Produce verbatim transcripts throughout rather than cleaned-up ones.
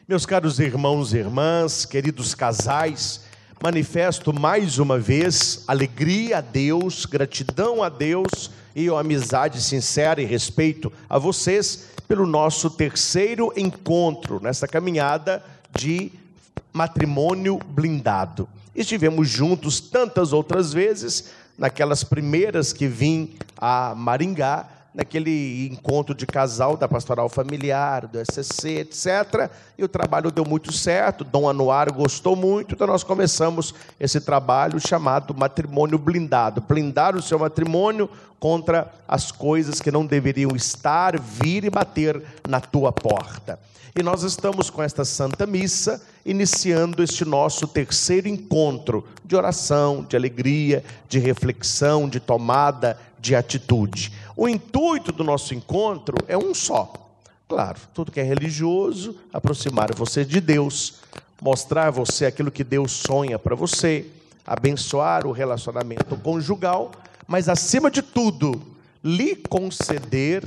Meus caros irmãos e irmãs, queridos casais, manifesto mais uma vez alegria a Deus, gratidão a Deus e uma amizade sincera e respeito a vocês pelo nosso terceiro encontro nessa caminhada de matrimônio blindado. Estivemos juntos tantas outras vezes, naquelas primeiras que vim a Maringá, naquele encontro de casal da Pastoral Familiar, do S C C, etcétera. E o trabalho deu muito certo, Dom Anuário gostou muito, então nós começamos esse trabalho chamado matrimônio blindado. Blindar o seu matrimônio contra as coisas que não deveriam estar, vir e bater na tua porta. E nós estamos com esta Santa Missa, iniciando este nosso terceiro encontro de oração, de alegria, de reflexão, de tomada de atitude. O intuito do nosso encontro é um só. Claro, tudo que é religioso, aproximar você de Deus, mostrar a você aquilo que Deus sonha para você, abençoar o relacionamento conjugal, mas acima de tudo, lhe conceder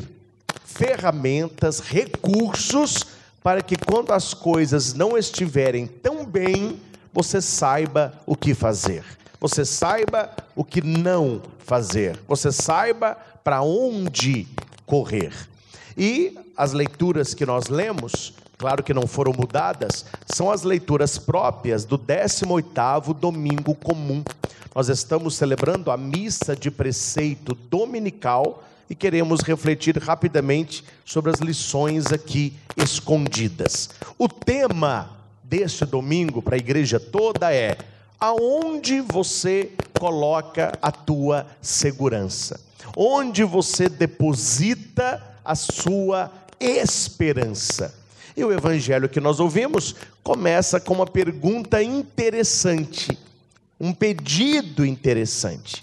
ferramentas, recursos, para que quando as coisas não estiverem tão bem, você saiba o que fazer. Você saiba o que não fazer. Você saiba para onde correr. E as leituras que nós lemos, claro que não foram mudadas, são as leituras próprias do décimo oitavo Domingo Comum. Nós estamos celebrando a missa de preceito dominical e queremos refletir rapidamente sobre as lições aqui escondidas. O tema deste domingo para a igreja toda é: aonde você coloca a tua segurança? Onde você deposita a sua esperança? E o evangelho que nós ouvimos começa com uma pergunta interessante, um pedido interessante.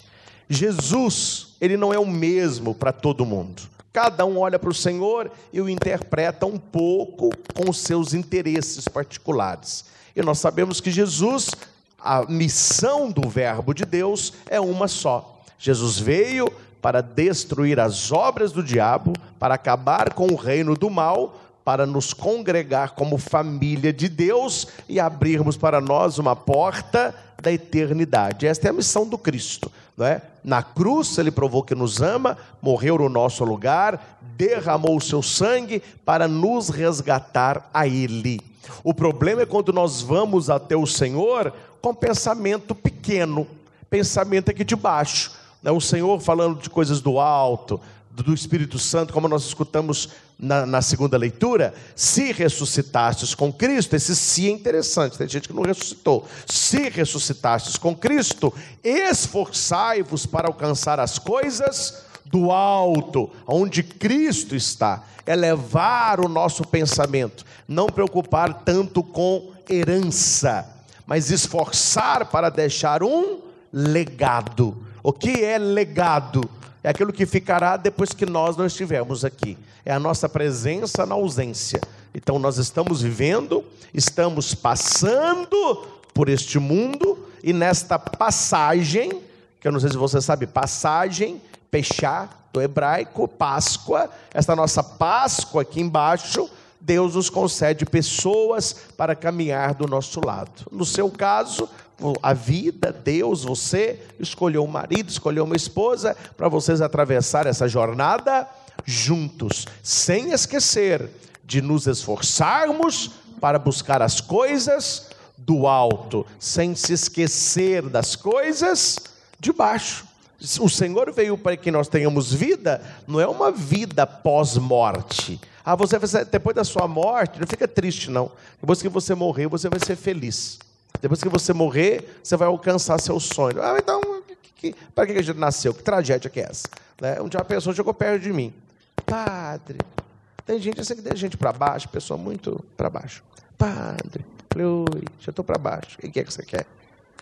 Jesus, ele não é o mesmo para todo mundo. Cada um olha para o Senhor e o interpreta um pouco com os seus interesses particulares. E nós sabemos que Jesus, a missão do Verbo de Deus é uma só. Jesus veio para destruir as obras do diabo, para acabar com o reino do mal, para nos congregar como família de Deus e abrirmos para nós uma porta da eternidade. Esta é a missão do Cristo, não é? Na cruz ele provou que nos ama, morreu no nosso lugar, derramou o seu sangue para nos resgatar a Ele. O problema é quando nós vamos até o Senhor com pensamento pequeno, pensamento aqui de baixo, né? O Senhor falando de coisas do alto, do Espírito Santo, como nós escutamos na, na segunda leitura. Se ressuscitastes com Cristo, esse se é interessante, tem gente que não ressuscitou. Se ressuscitastes com Cristo, esforçai-vos para alcançar as coisas do alto, onde Cristo está. Elevar o nosso pensamento, não preocupar tanto com herança, mas esforçar para deixar um legado. O que é legado? É aquilo que ficará depois que nós não estivermos aqui. É a nossa presença na ausência. Então nós estamos vivendo, estamos passando por este mundo, e nesta passagem, que eu não sei se você sabe, passagem, pechá, do hebraico, Páscoa, esta nossa Páscoa aqui embaixo, Deus nos concede pessoas para caminhar do nosso lado. No seu caso, a vida, Deus, você escolheu um marido, escolheu uma esposa para vocês atravessar essa jornada juntos, sem esquecer de nos esforçarmos para buscar as coisas do alto, sem se esquecer das coisas de baixo. O Senhor veio para que nós tenhamos vida, não é uma vida pós-morte. Ah, você vai, depois da sua morte, não fica triste não. Depois que você morrer, você vai ser feliz. Depois que você morrer, você vai alcançar seu sonho. Ah, então, que, que, para que a gente nasceu? Que tragédia que é essa? Né? Um dia uma pessoa chegou perto de mim. Padre, tem gente assim que deixa gente para baixo, pessoa muito para baixo. Padre, falei, oi, já estou para baixo. O que é que você quer?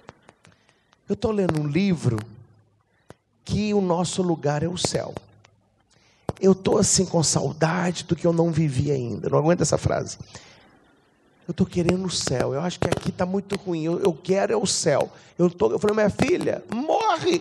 Eu estou lendo um livro que o nosso lugar é o céu. Eu estou assim com saudade do que eu não vivi ainda. Não aguento essa frase. Eu estou querendo o céu. Eu acho que aqui está muito ruim. Eu, eu quero é o céu. Eu, tô, eu falei, minha filha, morre.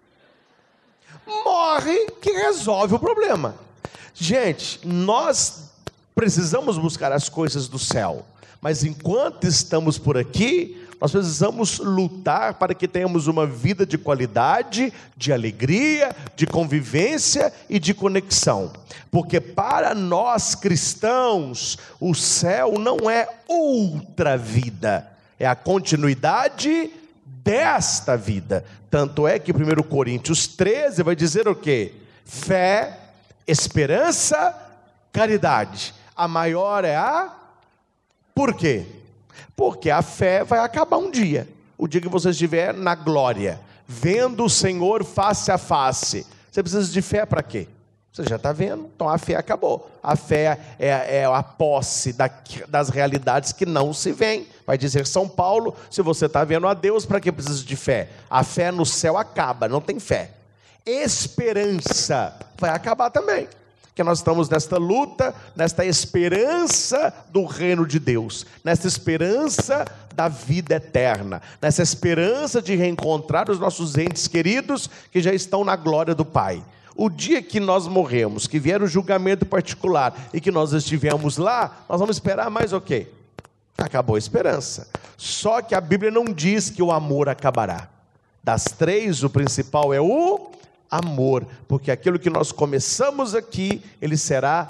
Morre que resolve o problema. Gente, nós precisamos buscar as coisas do céu. Mas enquanto estamos por aqui, nós precisamos lutar para que tenhamos uma vida de qualidade, de alegria, de convivência e de conexão. Porque para nós cristãos, o céu não é outra vida, é a continuidade desta vida. Tanto é que primeiro Coríntios treze vai dizer o quê? Fé, esperança, caridade. A maior é a... Por quê? Porque a fé vai acabar um dia. O dia que você estiver na glória, vendo o Senhor face a face. Você precisa de fé para quê? Você já está vendo, então a fé acabou. A fé é, é a posse da, das realidades que não se veem. Vai dizer São Paulo, se você está vendo a Deus, para que precisa de fé? A fé no céu acaba, não tem fé. Esperança vai acabar também. Que nós estamos nesta luta, nesta esperança do reino de Deus, nesta esperança da vida eterna, nessa esperança de reencontrar os nossos entes queridos que já estão na glória do Pai. O dia que nós morremos, que vier o julgamento particular e que nós estivermos lá, nós vamos esperar mais o quê? Acabou a esperança. Só que a Bíblia não diz que o amor acabará. Das três, o principal é o amor, porque aquilo que nós começamos aqui, ele será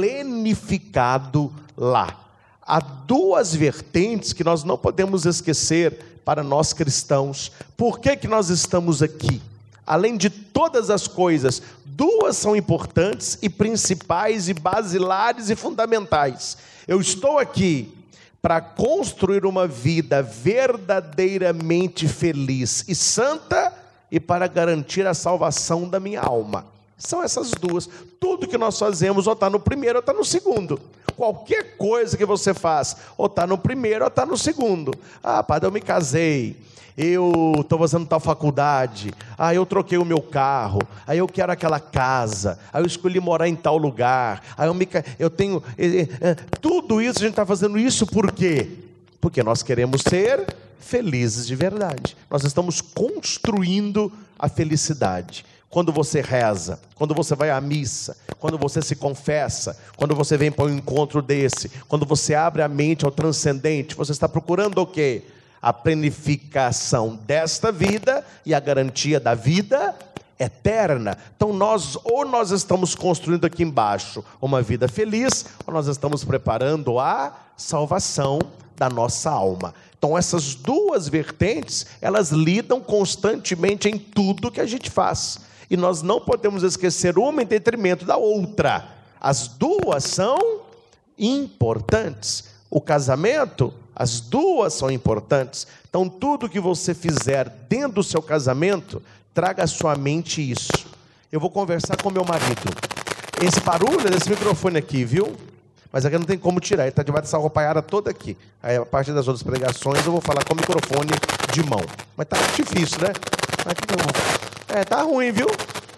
plenificado lá. Há duas vertentes que nós não podemos esquecer para nós cristãos. Por que que nós estamos aqui? Além de todas as coisas, duas são importantes e principais e basilares e fundamentais. Eu estou aqui para construir uma vida verdadeiramente feliz e santa e para garantir a salvação da minha alma. São essas duas. Tudo que nós fazemos ou está no primeiro ou está no segundo. Qualquer coisa que você faz, ou está no primeiro ou está no segundo. Ah, padre, eu me casei, eu estou fazendo tal faculdade, ah, eu troquei o meu carro, aí eu quero aquela casa, aí eu escolhi morar em tal lugar, aí eu, me, eu tenho... Eh, eh, tudo isso, a gente está fazendo isso por quê? Porque nós queremos ser felizes de verdade. Nós estamos construindo a felicidade. Quando você reza, quando você vai à missa, quando você se confessa, quando você vem para um encontro desse, quando você abre a mente ao transcendente, você está procurando o quê? A planificação desta vida e a garantia da vida eterna. Então nós, ou nós estamos construindo aqui embaixo uma vida feliz, ou nós estamos preparando a salvação da nossa alma. Então essas duas vertentes, elas lidam constantemente em tudo que a gente faz. E nós não podemos esquecer uma em detrimento da outra. As duas são importantes. O casamento, as duas são importantes. Então tudo que você fizer dentro do seu casamento, traga à sua mente isso. Eu vou conversar com meu marido. Esse barulho é desse microfone aqui, viu? Mas aqui não tem como tirar, ele está debaixo dessa roupaiada toda aqui. Aí a partir das outras pregações eu vou falar com o microfone de mão. Mas tá difícil, né? Aqui não. É, tá ruim, viu?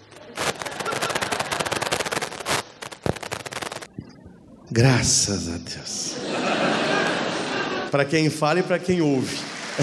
Graças a Deus. Para quem fala e para quem ouve.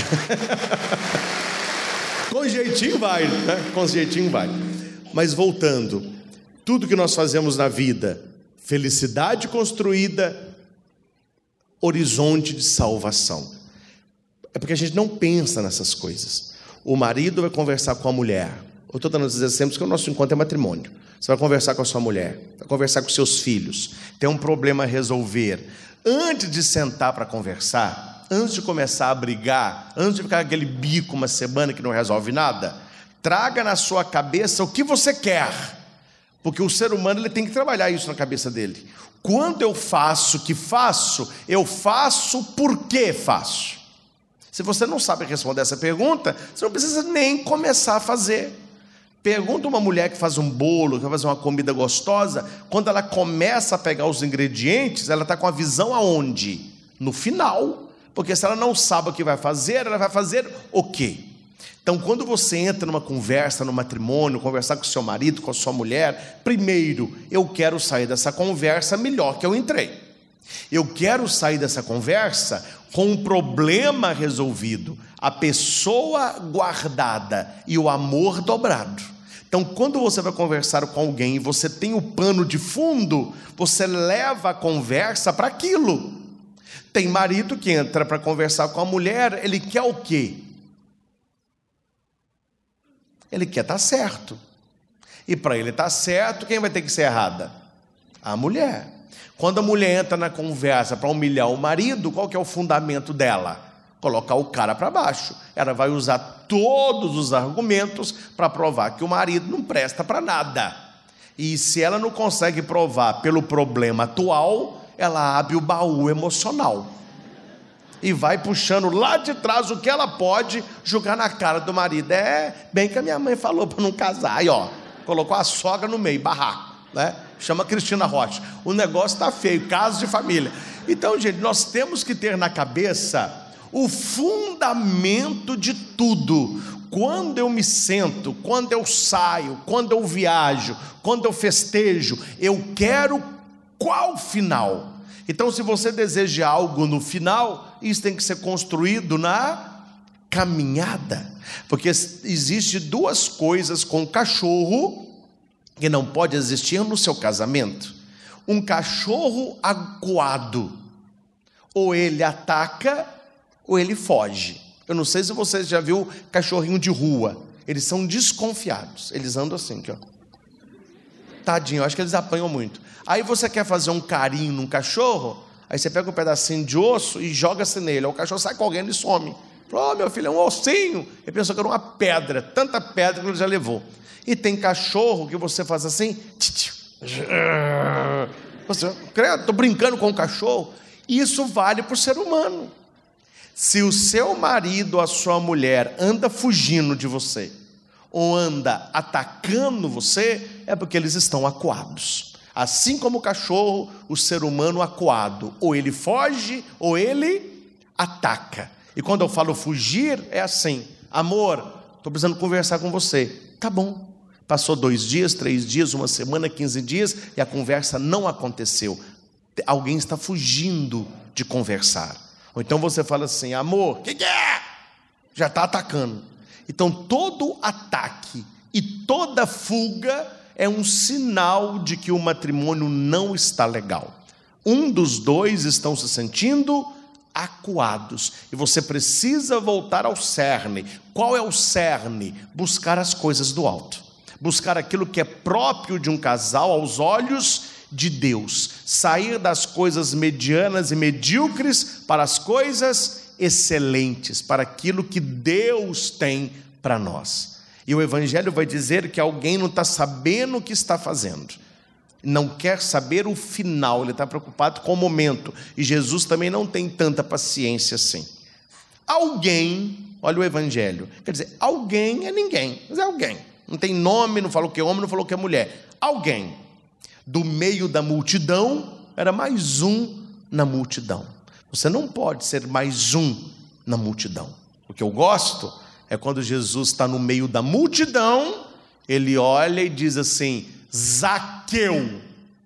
Com jeitinho vai, né? Com jeitinho vai. Mas voltando, tudo que nós fazemos na vida, felicidade construída, horizonte de salvação. É porque a gente não pensa nessas coisas. O marido vai conversar com a mulher. Eu estou dando esses exemplos porque o nosso encontro é matrimônio. Você vai conversar com a sua mulher, vai conversar com seus filhos, tem um problema a resolver. Antes de sentar para conversar, antes de começar a brigar, antes de ficar aquele bico uma semana que não resolve nada, traga na sua cabeça o que você quer. Porque o ser humano ele tem que trabalhar isso na cabeça dele. Quando eu faço o que faço, eu faço porque faço. Se você não sabe responder essa pergunta, você não precisa nem começar a fazer. Pergunta uma mulher que faz um bolo, que vai fazer uma comida gostosa, quando ela começa a pegar os ingredientes, ela está com a visão aonde? No final. Porque se ela não sabe o que vai fazer, ela vai fazer o quê? Então, quando você entra numa conversa, no matrimônio, conversar com o seu marido, com a sua mulher, primeiro, eu quero sair dessa conversa melhor que eu entrei. Eu quero sair dessa conversa com um problema resolvido, a pessoa guardada e o amor dobrado. Então, quando você vai conversar com alguém e você tem o pano de fundo, você leva a conversa para aquilo. Tem marido que entra para conversar com a mulher, ele quer o quê? Ele quer estar certo. E para ele estar certo, quem vai ter que ser errada? A mulher. Quando a mulher entra na conversa para humilhar o marido, qual que é o fundamento dela? Colocar o cara para baixo. Ela vai usar todos os argumentos para provar que o marido não presta para nada. E se ela não consegue provar pelo problema atual, ela abre o baú emocional e vai puxando lá de trás o que ela pode jogar na cara do marido. É bem que a minha mãe falou para não casar. Aí, ó, colocou a sogra no meio, barraco, né? Chama Cristina Rocha. O negócio está feio, caso de família. Então, gente, nós temos que ter na cabeça o fundamento de tudo. Quando eu me sento, quando eu saio, quando eu viajo, quando eu festejo, eu quero qual final? Então, se você deseja algo no final, isso tem que ser construído na caminhada. Porque existe duas coisas com cachorro que não pode existir no seu casamento. Um cachorro acuado, ou ele ataca, ou ele foge. Eu não sei se você já viu cachorrinho de rua. Eles são desconfiados. Eles andam assim, aqui, ó. Tadinho, eu acho que eles apanham muito. Aí você quer fazer um carinho num cachorro, aí você pega um pedacinho de osso e joga-se nele. Aí o cachorro sai correndo e some. Fala, oh, meu filho, é um ossinho. Ele pensou que era uma pedra, tanta pedra que ele já levou. E tem cachorro que você faz assim, você, credo, estou brincando com o cachorro. Isso vale para o ser humano. Se o seu marido ou a sua mulher anda fugindo de você, ou anda atacando você, é porque eles estão acuados. Assim como o cachorro, o ser humano acuado, ou ele foge, ou ele ataca. E quando eu falo fugir, é assim, amor, estou precisando conversar com você. Tá bom. Passou dois dias, três dias, uma semana, quinze dias, e a conversa não aconteceu. Alguém está fugindo de conversar. Ou então você fala assim, amor, o que, que é? Já está atacando. Então todo ataque e toda fuga é um sinal de que o matrimônio não está legal. Um dos dois estão se sentindo acuados. E você precisa voltar ao cerne. Qual é o cerne? Buscar as coisas do alto. Buscar aquilo que é próprio de um casal aos olhos de Deus. Sair das coisas medianas e medíocres para as coisas excelentes, para aquilo que Deus tem para nós. E o Evangelho vai dizer que alguém não está sabendo o que está fazendo, não quer saber o final, ele está preocupado com o momento, e Jesus também não tem tanta paciência assim. Alguém, olha o Evangelho, quer dizer, alguém é ninguém, mas é alguém, não tem nome, não falou que é homem, não falou que é mulher, alguém, do meio da multidão, era mais um na multidão. Você não pode ser mais um na multidão. O que eu gosto é quando Jesus está no meio da multidão, ele olha e diz assim, Zaqueu.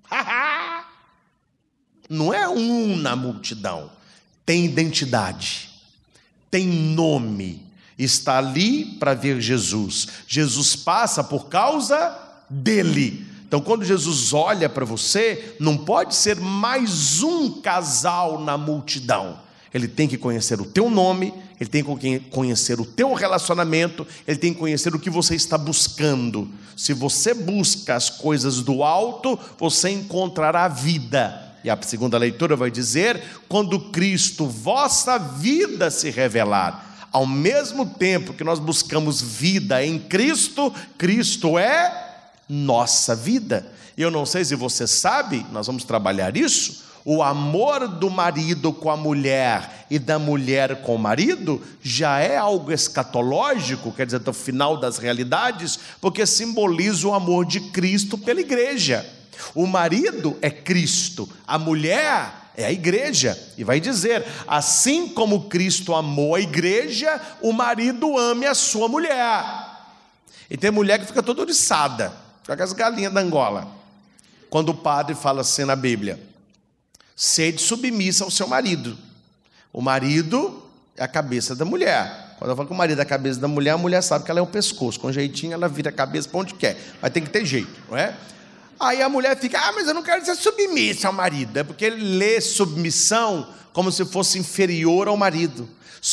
Não é um na multidão, tem identidade, tem nome, está ali para ver Jesus. Jesus passa por causa dele. Então, quando Jesus olha para você, não pode ser mais um casal na multidão. Ele tem que conhecer o teu nome, ele tem que conhecer o teu relacionamento, ele tem que conhecer o que você está buscando. Se você busca as coisas do alto, você encontrará vida. E a segunda leitura vai dizer, quando Cristo, vossa vida, se revelar. Ao mesmo tempo que nós buscamos vida em Cristo, Cristo é nossa vida. E eu não sei se você sabe, nós vamos trabalhar isso, o amor do marido com a mulher e da mulher com o marido já é algo escatológico, quer dizer, do final das realidades, porque simboliza o amor de Cristo pela igreja. O marido é Cristo, a mulher é a igreja, e vai dizer, assim como Cristo amou a igreja, o marido ame a sua mulher. E tem mulher que fica toda oriçada, com as galinhas da Angola, quando o padre fala assim na Bíblia, sede submissa ao seu marido. O marido é a cabeça da mulher. Quando eu falo que o marido é a cabeça da mulher, a mulher sabe que ela é o pescoço, com jeitinho ela vira a cabeça para onde quer, mas tem que ter jeito, não é? Aí a mulher fica, ah, mas eu não quero ser submissa ao marido. É porque ele lê submissão como se fosse inferior ao marido.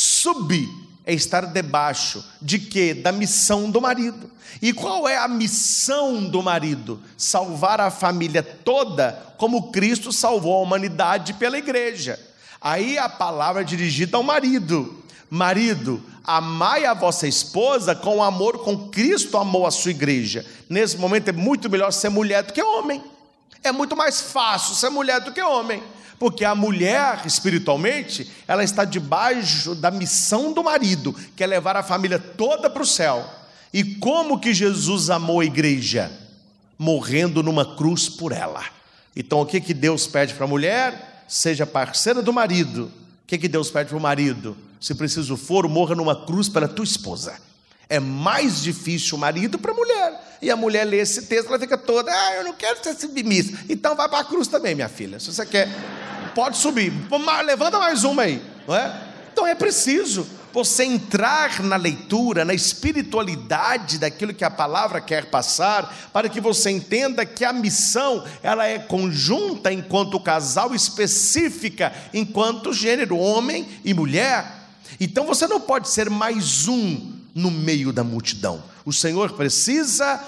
Sub é estar debaixo de quê? Da missão do marido. E qual é a missão do marido? Salvar a família toda, como Cristo salvou a humanidade pela igreja. Aí a palavra é dirigida ao marido. Marido, amai a vossa esposa com o amor com Cristo amou a sua igreja. Nesse momento é muito melhor ser mulher do que homem. É muito mais fácil ser mulher do que homem. Porque a mulher, espiritualmente, ela está debaixo da missão do marido, que é levar a família toda para o céu. E como que Jesus amou a igreja? Morrendo numa cruz por ela. Então o que, que Deus pede para a mulher? Seja parceira do marido. O que, que Deus pede para o marido? Se preciso for, morra numa cruz pela tua esposa. É mais difícil o marido para a mulher. E a mulher lê esse texto, ela fica toda, ah, eu não quero ser submissa. Então vai para a cruz também, minha filha. Se você quer, pode subir. Levanta mais uma aí, não é? Então é preciso você entrar na leitura, na espiritualidade daquilo que a palavra quer passar, para que você entenda que a missão, ela é conjunta enquanto casal, específica enquanto gênero, homem e mulher. Então você não pode ser mais um no meio da multidão. O Senhor precisa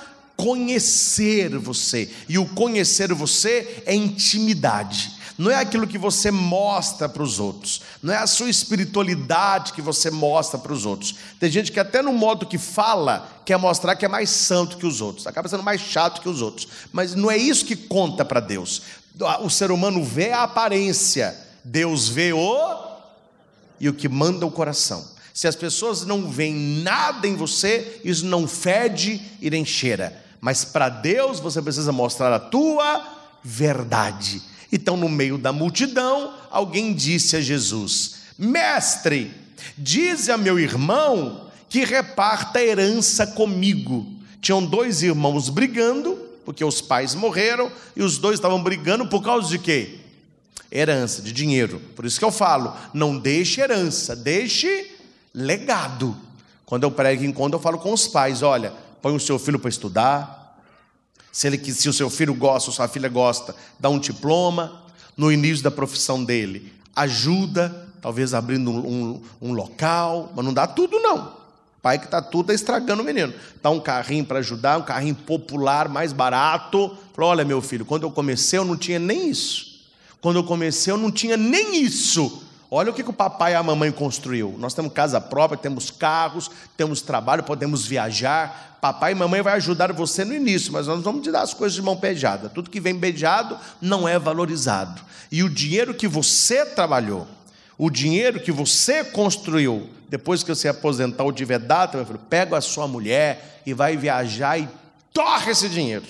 conhecer você, e o conhecer você é intimidade. Não é aquilo que você mostra para os outros, não é a sua espiritualidade que você mostra para os outros. Tem gente que até no modo que fala, quer mostrar que é mais santo que os outros, acaba sendo mais chato que os outros, mas não é isso que conta para Deus. O ser humano vê a aparência, Deus vê o... e o que manda o coração. Se as pessoas não veem nada em você, isso não fede e nem cheira. Mas para Deus você precisa mostrar a tua verdade. Então, no meio da multidão, alguém disse a Jesus: Mestre, dize a meu irmão que reparta a herança comigo. Tinham dois irmãos brigando, porque os pais morreram, e os dois estavam brigando por causa de quê? Herança, de dinheiro. Por isso que eu falo, não deixe herança, deixe legado. Quando eu prego em conta, eu falo com os pais: olha, põe o seu filho para estudar. Se, ele, se o seu filho gosta, ou sua filha gosta, dá um diploma. No início da profissão dele, ajuda, talvez abrindo um, um, um local, mas não dá tudo não. Pai que está tudo está estragando o menino. Dá um carrinho para ajudar, um carrinho popular, mais barato. Falou: olha meu filho, quando eu comecei eu não tinha nem isso. Quando eu comecei eu não tinha nem isso. Olha o que, que o papai e a mamãe construiu. Nós temos casa própria, temos carros, temos trabalho, podemos viajar. Papai e mamãe vai ajudar você no início, mas nós vamos te dar as coisas de mão beijada. Tudo que vem beijado não é valorizado. E o dinheiro que você trabalhou, o dinheiro que você construiu, depois que você aposentar ou tiver data, meu filho, pega a sua mulher e vai viajar e torra esse dinheiro.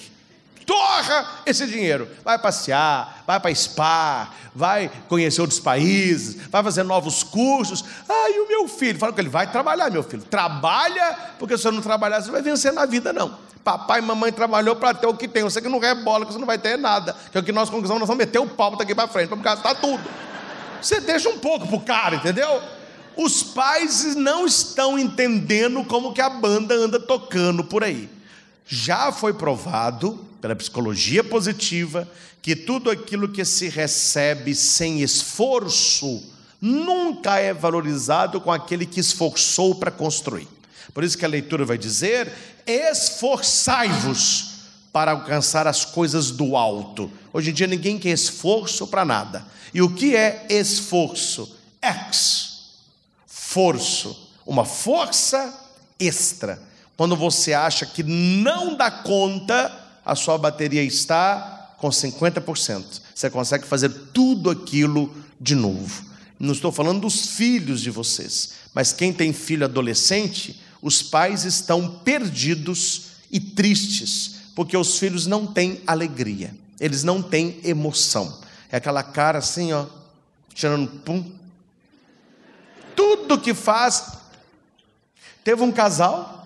Torra esse dinheiro, vai passear, vai para spa, vai conhecer outros países, vai fazer novos cursos. Ah, e o meu filho? Fala com ele: vai trabalhar, meu filho, trabalha, porque se você não trabalhar, você não vai vencer na vida não. Papai e mamãe trabalhou para ter o que tem, você que não rebola, que você não vai ter nada, que é o que nós conclusamos, nós vamos meter o pau daqui para frente, vamos gastar tudo. Você deixa um pouco pro cara, entendeu? Os pais não estão entendendo como que a banda anda tocando por aí. Já foi provado pela psicologia positiva que tudo aquilo que se recebe sem esforço nunca é valorizado com aquele que esforçou para construir. Por isso que a leitura vai dizer: esforçai-vos para alcançar as coisas do alto. Hoje em dia ninguém quer esforço para nada. E o que é esforço? Ex, forço, uma força extra. Quando você acha que não dá conta, a sua bateria está com cinquenta por cento. Você consegue fazer tudo aquilo de novo. Não estou falando dos filhos de vocês, mas quem tem filho adolescente, os pais estão perdidos e tristes, porque os filhos não têm alegria, eles não têm emoção. É aquela cara assim, ó, tirando pum. Tudo que faz. Teve um casal,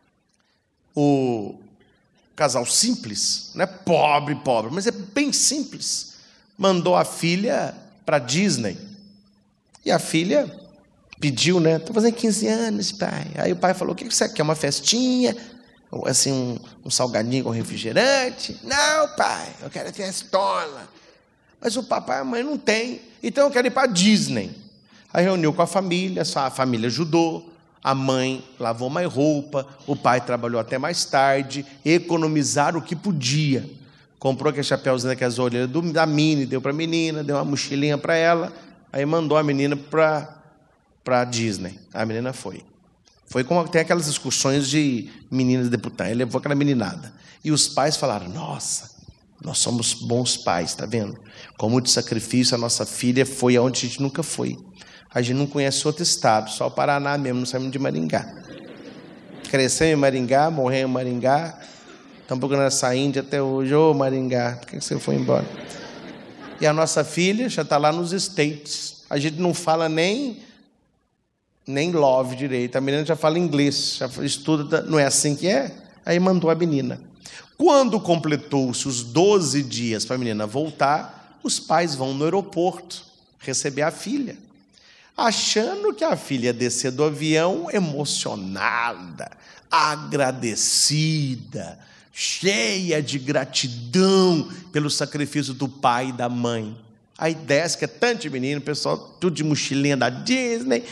o casal simples, não é pobre, pobre, mas é bem simples. Mandou a filha para Disney. E a filha pediu, né? Estou fazendo quinze anos, pai. Aí o pai falou: o que você quer? Uma festinha? assim, um, um salgadinho com refrigerante. Não, pai, eu quero ter estola. Mas o papai e a mãe não tem, então eu quero ir para a Disney. Aí reuniu com a família, a família ajudou, a mãe lavou mais roupa, o pai trabalhou até mais tarde, economizaram o que podia. Comprou aquele chapéuzinho com as orelhas da Minnie, deu para a menina, deu uma mochilinha para ela, aí mandou a menina para a Disney. A menina foi. Foi como tem aquelas excursões de meninas deputadas, ele levou aquela meninada. E os pais falaram, nossa, nós somos bons pais, tá vendo? Com muito sacrifício, a nossa filha foi aonde a gente nunca foi. A gente não conhece outro estado, só o Paraná mesmo, não saímos de Maringá. Cresceu em Maringá, morreu em Maringá, estamos procurando essa Índia até hoje. Ô Maringá, por que você foi embora? E a nossa filha já está lá nos States. A gente não fala nem, nem love direito, a menina já fala inglês, já estuda, não é assim que é? Aí mandou a menina. Quando completou-se os doze dias para a menina voltar, os pais vão no aeroporto receber a filha, achando que a filha ia descer do avião emocionada, agradecida, cheia de gratidão pelo sacrifício do pai e da mãe. Aí desce, que é tanto de menino, o pessoal tudo de mochilinha da Disney.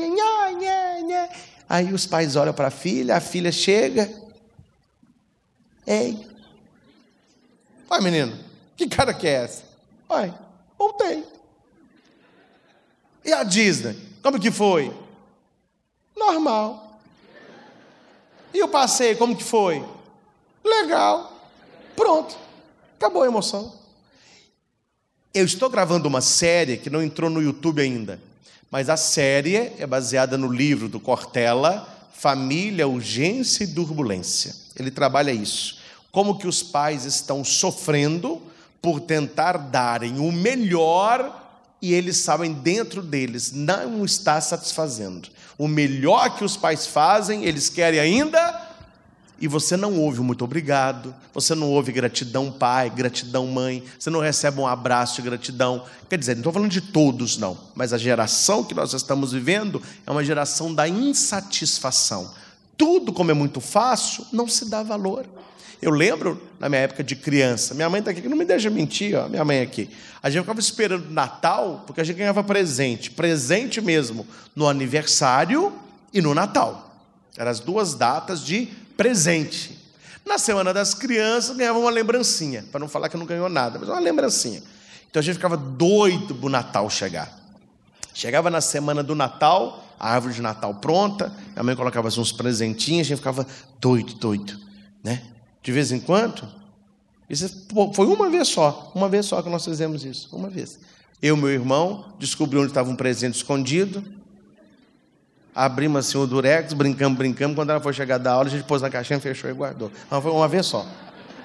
Aí os pais olham para a filha, a filha chega. Ei. Oi, menino, que cara que é essa? Oi, voltei. E a Disney? Como que foi? Normal. E o passeio, como que foi? Legal. Pronto. Acabou a emoção. Eu estou gravando uma série que não entrou no YouTube ainda, mas a série é baseada no livro do Cortella, Família, Urgência e Turbulência. Ele trabalha isso. Como que os pais estão sofrendo por tentar darem o melhor e eles sabem dentro deles não está satisfazendo. O melhor que os pais fazem, eles querem ainda, e você não ouve um muito obrigado, você não ouve gratidão pai, gratidão mãe, você não recebe um abraço de gratidão. Quer dizer, não estou falando de todos não, mas a geração que nós estamos vivendo é uma geração da insatisfação. Tudo como é muito fácil, não se dá valor. Eu lembro, na minha época de criança, minha mãe está aqui, que não me deixa mentir, ó, minha mãe aqui. A gente ficava esperando Natal, porque a gente ganhava presente, presente mesmo, no aniversário e no Natal. Eram as duas datas de presente. Na Semana das Crianças, ganhava uma lembrancinha, para não falar que não ganhou nada, mas uma lembrancinha. Então a gente ficava doido para o Natal chegar. Chegava na semana do Natal, a árvore de Natal pronta, minha mãe colocava uns presentinhos, a gente ficava doido, doido, né? De vez em quando, isso foi uma vez só, uma vez só que nós fizemos isso, uma vez. Eu e meu irmão descobri onde estava um presente escondido, abrimos assim o durex, brincamos, brincamos, quando ela foi chegar da aula, a gente pôs na caixinha, fechou e guardou. Mas foi uma vez só.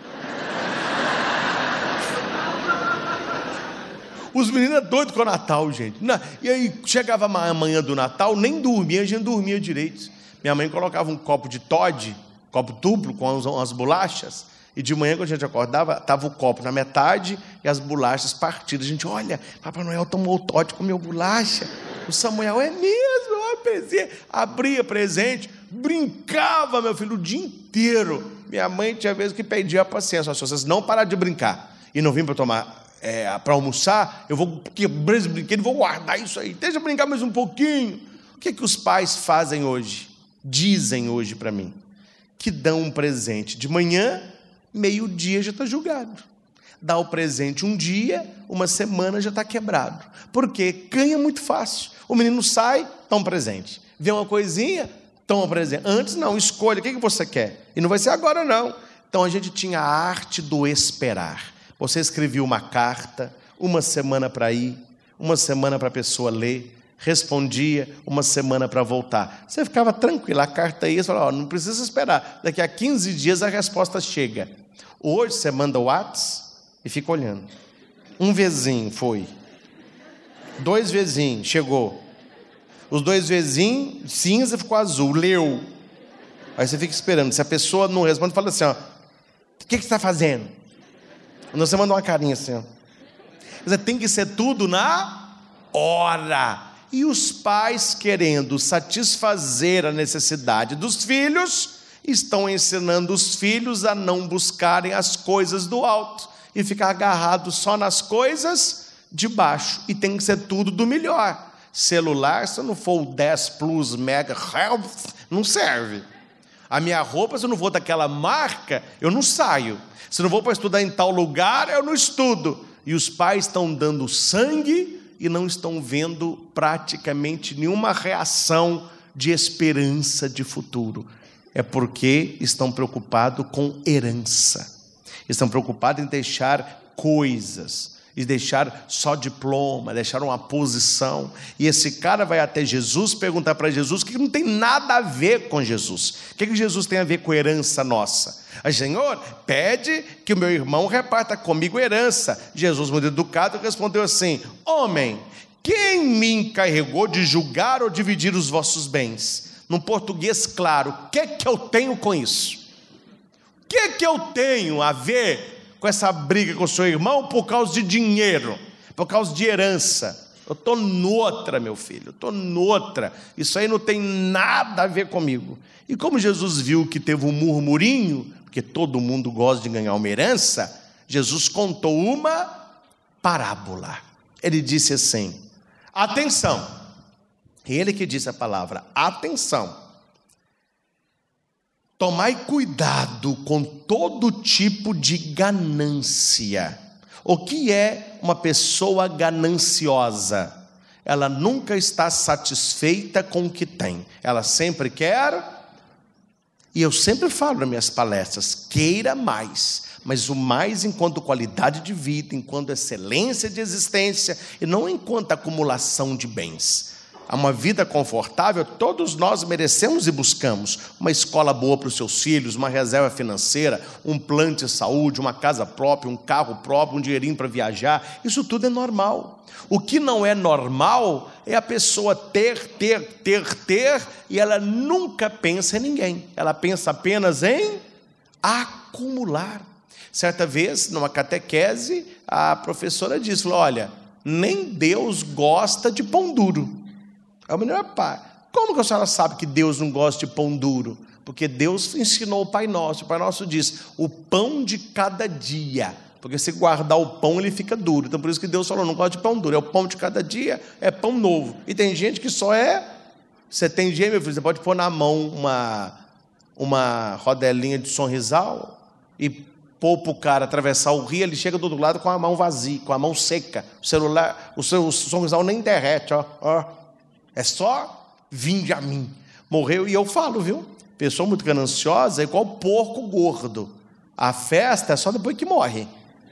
Os meninos é doido com o Natal, gente. E aí, chegava a manhã do Natal, nem dormia, a gente dormia direito. Minha mãe colocava um copo de Toddy, copo duplo com as, as bolachas, e de manhã, quando a gente acordava, estava o copo na metade e as bolachas partidas. A gente, olha, Papai Noel tomou o Toddy, comeu bolacha. O Samuel, é mesmo, olha, presente. Abria presente, brincava, meu filho, o dia inteiro. Minha mãe tinha vezes que perdia a paciência. Se vocês não parar de brincar e não vir para tomar, é, para almoçar, eu vou quebrar esse brinquedo e vou guardar isso aí. Deixa eu brincar mais um pouquinho. O que, que os pais fazem hoje? Dizem hoje para mim que dão um presente de manhã, meio-dia já está julgado. Dá o presente um dia, uma semana já está quebrado. Por quê? Ganha muito fácil. O menino sai, toma um presente. Vê uma coisinha, toma um presente. Antes não, escolha, o que, que você quer? E não vai ser agora não. Então a gente tinha a arte do esperar. Você escrevia uma carta, uma semana para ir, uma semana para a pessoa ler, respondia, uma semana para voltar. Você ficava tranquilo, a carta ia, você falava, oh, não precisa esperar, daqui a quinze dias a resposta chega. Hoje você manda o WhatsApp e fica olhando. Um vezinho foi. Dois vezinhos, chegou. Os dois vezinhos, cinza ficou azul, leu. Aí você fica esperando. Se a pessoa não responde, fala assim, ó, o que, que você está fazendo? Você manda uma carinha assim, ó. Você tem que ser tudo na hora. E os pais querendo satisfazer a necessidade dos filhos, estão ensinando os filhos a não buscarem as coisas do alto e ficar agarrados só nas coisas de baixo. E tem que ser tudo do melhor. Celular, se não for o dez Plus Mega Health, não serve. A minha roupa, se eu não for daquela marca, eu não saio. Se eu não vou para estudar em tal lugar, eu não estudo. E os pais estão dando sangue e não estão vendo praticamente nenhuma reação de esperança de futuro. É porque estão preocupados com herança. Estão preocupados em deixar coisas, e deixar só diploma, deixar uma posição. E esse cara vai até Jesus perguntar para Jesus que não tem nada a ver com Jesus. O que, que Jesus tem a ver com herança nossa? Aí, Senhor, pede que o meu irmão reparta comigo herança. Jesus, muito educado, respondeu assim: homem, quem me encarregou de julgar ou dividir os vossos bens? Num português claro, o que, que eu tenho com isso? O que, que eu tenho a ver com essa briga com o seu irmão por causa de dinheiro, por causa de herança? Eu estou noutra, meu filho, eu estou noutra. Isso aí não tem nada a ver comigo. E como Jesus viu que teve um murmurinho, porque todo mundo gosta de ganhar uma herança, Jesus contou uma parábola. Ele disse assim: atenção, ele que disse a palavra, atenção, tomai cuidado com todo tipo de ganância. O que é uma pessoa gananciosa? Ela nunca está satisfeita com o que tem. Ela sempre quer, e eu sempre falo nas minhas palestras, queira mais. Mas o mais enquanto qualidade de vida, enquanto excelência de existência, e não enquanto acumulação de bens. Uma vida confortável, todos nós merecemos e buscamos. Uma escola boa para os seus filhos, uma reserva financeira, um plano de saúde, uma casa própria, um carro próprio, um dinheirinho para viajar. Isso tudo é normal. O que não é normal é a pessoa ter, ter, ter, ter, e ela nunca pensa em ninguém. Ela pensa apenas em acumular. Certa vez, numa catequese, a professora disse, falou, olha, nem Deus gosta de pão duro. É o melhor pai. Como que a senhora sabe que Deus não gosta de pão duro? Porque Deus ensinou o Pai Nosso. O Pai Nosso diz, o pão de cada dia. Porque se guardar o pão, ele fica duro. Então por isso que Deus falou, não gosta de pão duro. É o pão de cada dia, é pão novo. E tem gente que só é... Você tem dia, meu filho, você pode pôr na mão uma, uma rodelinha de sonrisal e pôr para o cara atravessar o rio, ele chega do outro lado com a mão vazia, com a mão seca. O celular, o seu o sonrisal nem derrete, ó, ó. É só vinde a mim. Morreu, e eu falo, viu? Pessoa muito gananciosa é igual porco gordo. A festa é só depois que morre.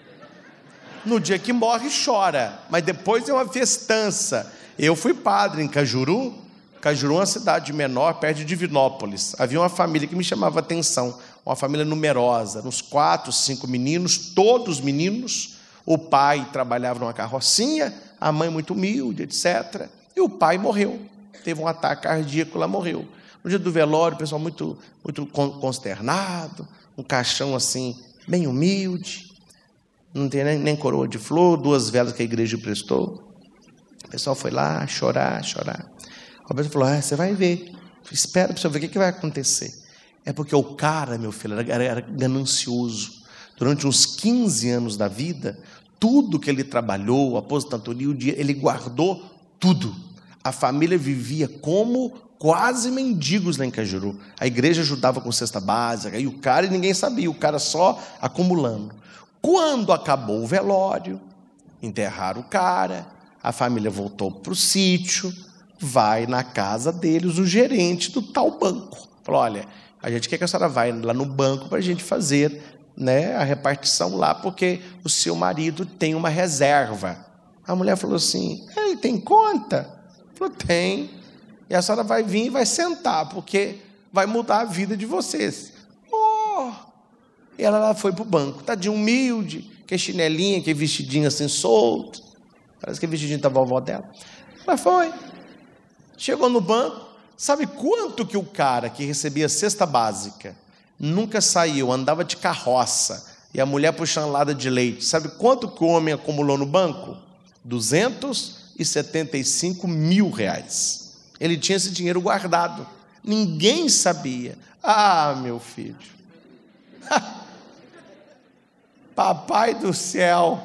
No dia que morre, chora. Mas depois é uma festança. Eu fui padre em Cajuru. Cajuru é uma cidade menor, perto de Divinópolis. Havia uma família que me chamava a atenção. Uma família numerosa. Uns quatro, cinco meninos, todos meninos. O pai trabalhava numa carrocinha, a mãe muito humilde, etcétera. E o pai morreu, teve um ataque cardíaco lá, morreu. No dia do velório, o pessoal muito, muito consternado, um caixão assim, bem humilde, não tem nem, nem coroa de flor, duas velas que a igreja prestou. O pessoal foi lá chorar, chorar. O Roberto falou, ah, você vai ver, espera para você ver o que, que vai acontecer. É porque o cara, meu filho, era, era ganancioso. Durante uns quinze anos da vida, tudo que ele trabalhou, a aposentadoria, o dia, ele guardou tudo. A família vivia como quase mendigos lá em Cajuru. A igreja ajudava com cesta básica, e o cara, e ninguém sabia, o cara só acumulando. Quando acabou o velório, enterraram o cara, a família voltou para o sítio, vai na casa deles o gerente do tal banco. Falou, olha, a gente quer que a senhora vá lá no banco para a gente fazer, né, a repartição lá, porque o seu marido tem uma reserva. A mulher falou assim, ele tem conta? Falou, tem. E a senhora vai vir e vai sentar, porque vai mudar a vida de vocês. Oh! E ela foi para o banco, tá de humilde, que é chinelinha, que é vestidinho assim solto. Parece que é vestidinho da vovó dela. Ela foi. Chegou no banco, sabe quanto que o cara que recebia cesta básica nunca saiu, andava de carroça, e a mulher puxando lata de leite, sabe quanto que o homem acumulou no banco? duzentos e setenta e cinco mil reais. Ele tinha esse dinheiro guardado. Ninguém sabia. Ah, meu filho. Papai do céu.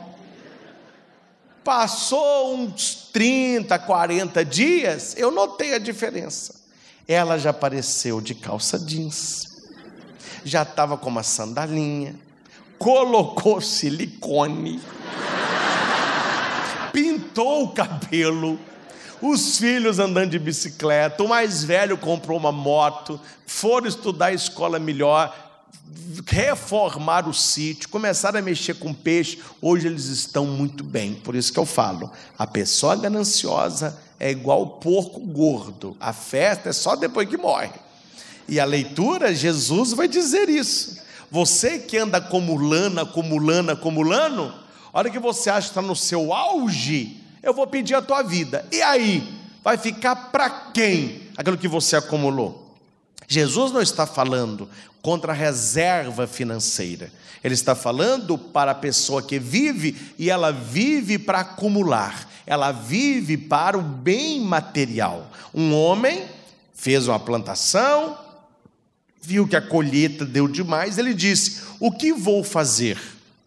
Passou uns trinta, quarenta dias, eu notei a diferença. Ela já apareceu de calça jeans, já estava com uma sandalinha, colocou silicone, pintou o cabelo, os filhos andando de bicicleta, o mais velho comprou uma moto, foram estudar a escola melhor, reformar o sítio, começaram a mexer com peixe. Hoje eles estão muito bem. Por isso que eu falo, a pessoa gananciosa é igual o porco gordo, a festa é só depois que morre. E a leitura, Jesus vai dizer isso. Você que anda acumulando, acumulando, acumulando, a hora que você acha que está no seu auge, eu vou pedir a tua vida. E aí? Vai ficar para quem aquilo que você acumulou? Jesus não está falando contra a reserva financeira. Ele está falando para a pessoa que vive, e ela vive para acumular. Ela vive para o bem material. Um homem fez uma plantação, viu que a colheita deu demais, ele disse: o que vou fazer?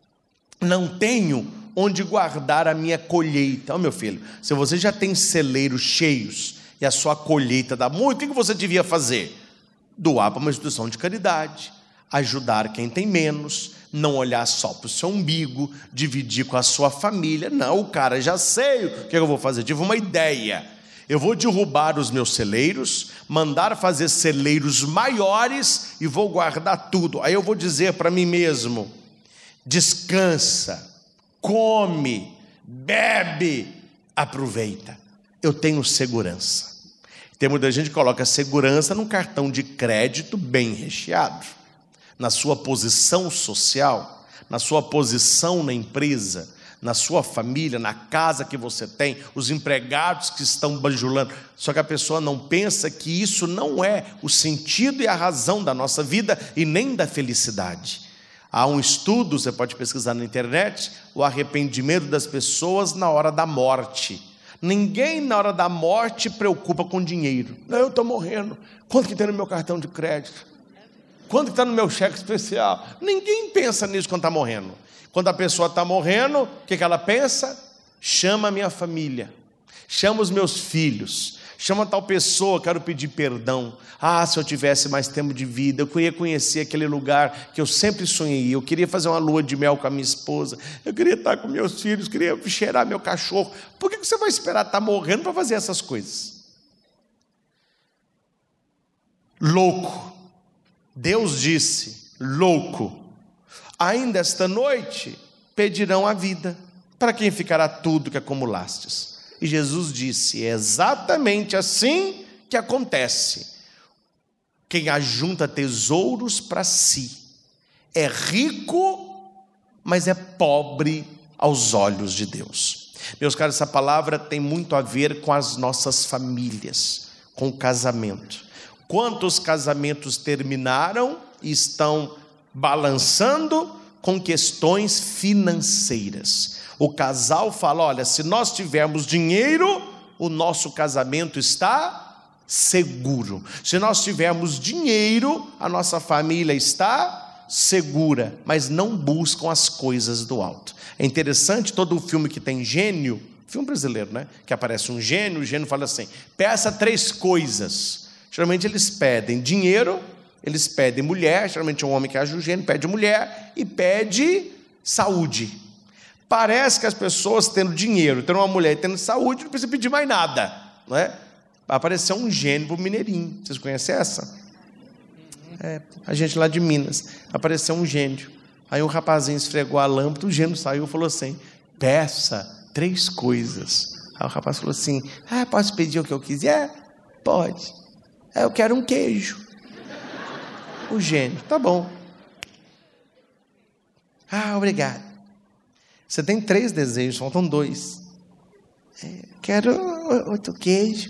Não tenho onde guardar a minha colheita. Ó, meu filho, se você já tem celeiros cheios e a sua colheita dá muito, o que você devia fazer? Doar para uma instituição de caridade, ajudar quem tem menos, não olhar só para o seu umbigo, dividir com a sua família. Não, o cara, já sei o que eu vou fazer, tive uma ideia. Eu vou derrubar os meus celeiros, mandar fazer celeiros maiores e vou guardar tudo. Aí eu vou dizer para mim mesmo: descansa, come, bebe, aproveita. Eu tenho segurança. Tem muita gente que coloca segurança num cartão de crédito bem recheado. Na sua posição social, na sua posição na empresa, na sua família, na casa que você tem, os empregados que estão bajulando. Só que a pessoa não pensa que isso não é o sentido e a razão da nossa vida e nem da felicidade. Há um estudo, você pode pesquisar na internet, o arrependimento das pessoas na hora da morte. Ninguém na hora da morte preocupa com dinheiro. Não, eu estou morrendo. Quanto que tem no meu cartão de crédito? Quanto que está no meu cheque especial? Ninguém pensa nisso quando está morrendo. Quando a pessoa está morrendo, o que, que ela pensa? Chama a minha família, chama os meus filhos, chama tal pessoa, quero pedir perdão. Ah, se eu tivesse mais tempo de vida, eu queria conhecer aquele lugar que eu sempre sonhei, eu queria fazer uma lua de mel com a minha esposa, eu queria estar com meus filhos, queria cheirar meu cachorro. Por que você vai esperar estar morrendo para fazer essas coisas? Louco. Deus disse: louco, ainda esta noite pedirão a vida. Para quem ficará tudo que acumulastes? E Jesus disse: é exatamente assim que acontece. Quem ajunta tesouros para si é rico, mas é pobre aos olhos de Deus. Meus caros, essa palavra tem muito a ver com as nossas famílias, com o casamento. Quantos casamentos terminaram e estão balançando com questões financeiras? O casal fala: olha, se nós tivermos dinheiro, o nosso casamento está seguro. Se nós tivermos dinheiro, a nossa família está segura. Mas não buscam as coisas do alto. É interessante, todo o filme que tem gênio, filme brasileiro, né? Que aparece um gênio, o gênio fala assim: peça três coisas. Geralmente eles pedem dinheiro, eles pedem mulher, geralmente é um homem que ajuda o gênio, pede mulher e pede saúde. Parece que as pessoas tendo dinheiro, tendo uma mulher e tendo saúde, não precisa pedir mais nada, não é? Apareceu um gênio para o Mineirinho. Vocês conhecem essa? É, a gente lá de Minas. Apareceu um gênio. Aí o rapazinho esfregou a lâmpada, o gênio saiu e falou assim: peça três coisas. Aí o rapaz falou assim: ah, posso pedir o que eu quiser? Pode. É, eu quero um queijo. O gênio: tá bom. Ah, obrigado. Você tem três desejos, faltam dois. É, quero outro queijo.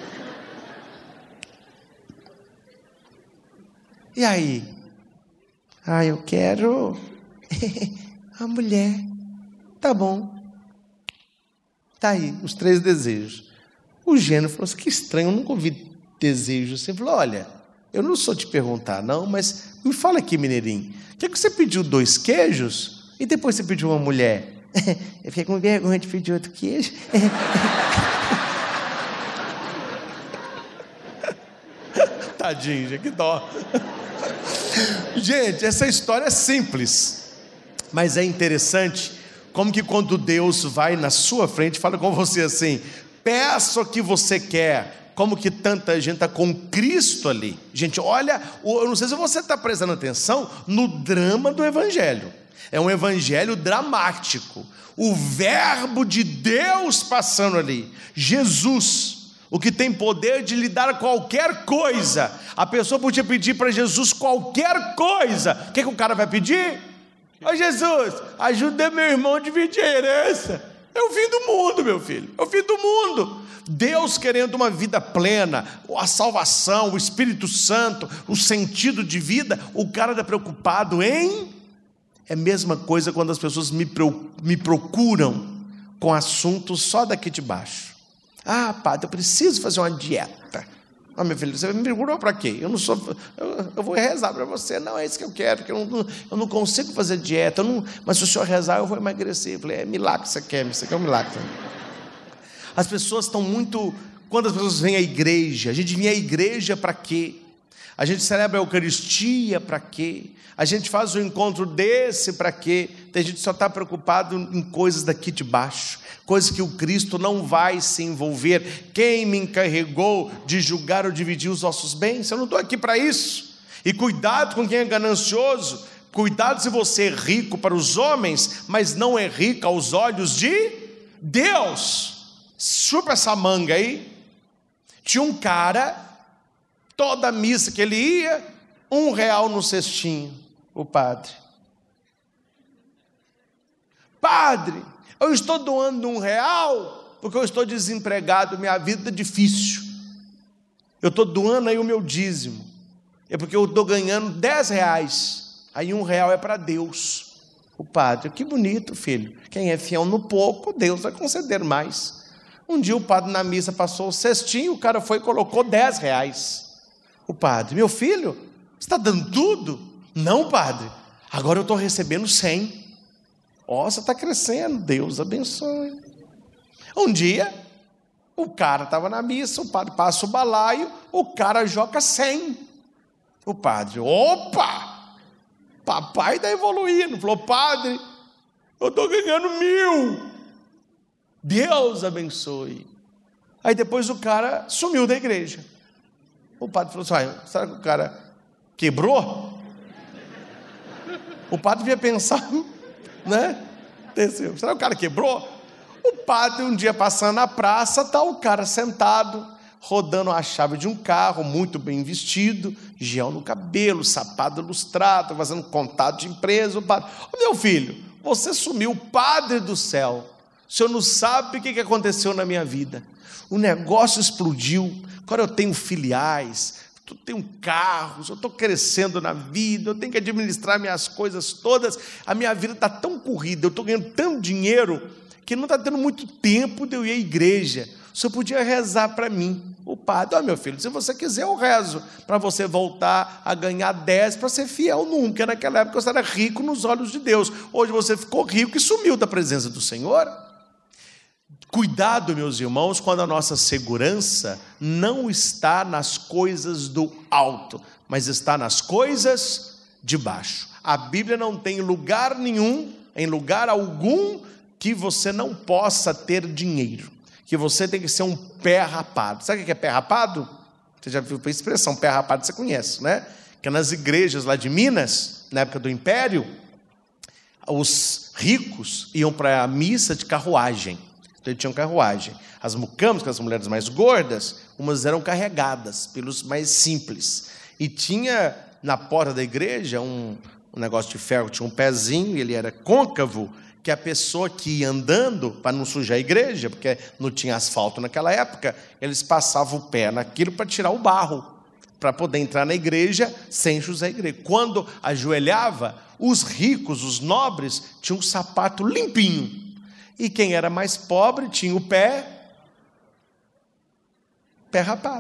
E aí? Ah, eu quero a mulher. Tá bom. Tá aí, os três desejos. O gênio falou assim: que estranho, eu nunca ouvi desejo. Você falou: olha, eu não sou te perguntar não, mas me fala aqui, mineirinho, por que, que você pediu dois queijos e depois você pediu uma mulher? Eu fiquei com vergonha de pedir outro queijo. Tadinho, gente, que dó. Gente, essa história é simples, mas é interessante como que quando Deus vai na sua frente, fala com você assim, peça o que você quer, como que tanta gente está com Cristo ali. Gente, olha, eu não sei se você está prestando atenção no drama do Evangelho. É um evangelho dramático. O verbo de Deus passando ali. Jesus, o que tem poder de lhe dar qualquer coisa. A pessoa podia pedir para Jesus qualquer coisa. O que, que o cara vai pedir? Ô Jesus, ajuda meu irmão a dividir a herança. É o fim do mundo, meu filho. É o fim do mundo. Deus querendo uma vida plena, a salvação, o Espírito Santo, o sentido de vida. O cara está preocupado em... É a mesma coisa quando as pessoas me, me procuram com assuntos só daqui de baixo. Ah, padre, eu preciso fazer uma dieta. Ah, meu filho, você me procurou para quê? Eu não sou, eu, eu vou rezar para você. Não, é isso que eu quero, porque eu não, eu não consigo fazer dieta. Eu não, mas se o senhor rezar, eu vou emagrecer. Eu falei, é milagre que você quer, você quer um milagre. As pessoas estão muito... Quando as pessoas vêm à igreja, a gente vem à igreja para quê? A gente celebra a Eucaristia para quê? A gente faz um encontro desse para quê? A gente só está preocupado em coisas daqui de baixo, coisas que o Cristo não vai se envolver. Quem me encarregou de julgar ou dividir os vossos bens? Eu não estou aqui para isso. E cuidado com quem é ganancioso, cuidado se você é rico para os homens, mas não é rico aos olhos de Deus. Chupa essa manga aí. Tinha um cara, toda missa que ele ia, um real no cestinho. O padre, padre, eu estou doando um real porque eu estou desempregado, minha vida é difícil, eu estou doando aí o meu dízimo, é porque eu estou ganhando dez reais, aí um real é para Deus. O padre, que bonito, filho, quem é fiel no pouco, Deus vai conceder mais. Um dia o padre na missa passou o cestinho, o cara foi e colocou dez reais. O padre, meu filho, você está dando tudo? Não, padre, agora eu estou recebendo cem. Ó, você está crescendo, Deus abençoe. Um dia, o cara estava na missa, o padre passa o balaio, o cara joga cem. O padre, opa, papai está evoluindo. Falou, padre, eu estou ganhando mil. Deus abençoe. Aí depois o cara sumiu da igreja. O padre falou assim, será que o cara quebrou? O padre devia pensar, né? Desceu. Será que o cara quebrou? O padre, um dia passando na praça, está o cara sentado, rodando a chave de um carro, muito bem vestido, gel no cabelo, sapato lustrado, fazendo contato de empresa. O padre, ô meu filho, você sumiu, Padre do céu. O senhor não sabe o que aconteceu na minha vida. O negócio explodiu. Agora eu tenho filiais, eu tenho carros, eu estou crescendo na vida, eu tenho que administrar minhas coisas todas, a minha vida está tão corrida, eu estou ganhando tanto dinheiro, que não está tendo muito tempo de eu ir à igreja. O senhor podia rezar para mim. O padre, ó meu filho, se você quiser eu rezo, para você voltar a ganhar dez, para ser fiel num, porque naquela época você era rico nos olhos de Deus, hoje você ficou rico e sumiu da presença do Senhor. Cuidado, meus irmãos, quando a nossa segurança não está nas coisas do alto, mas está nas coisas de baixo. A Bíblia não tem lugar nenhum, em lugar algum, que você não possa ter dinheiro, que você tem que ser um pé rapado. Sabe o que é pé rapado? Você já viu a expressão pé rapado, você conhece, né? Que nas igrejas lá de Minas, na época do Império, os ricos iam para a missa de carruagem. Então, tinham carruagem. As mucamas, que as mulheres mais gordas, umas eram carregadas pelos mais simples. E tinha na porta da igreja um, um negócio de ferro, tinha um pezinho, ele era côncavo, que a pessoa que ia andando, para não sujar a igreja, porque não tinha asfalto naquela época, eles passavam o pé naquilo para tirar o barro, para poder entrar na igreja sem sujar a igreja. Quando ajoelhava, os ricos, os nobres, tinham um sapato limpinho. E quem era mais pobre tinha o pé, pé rapado.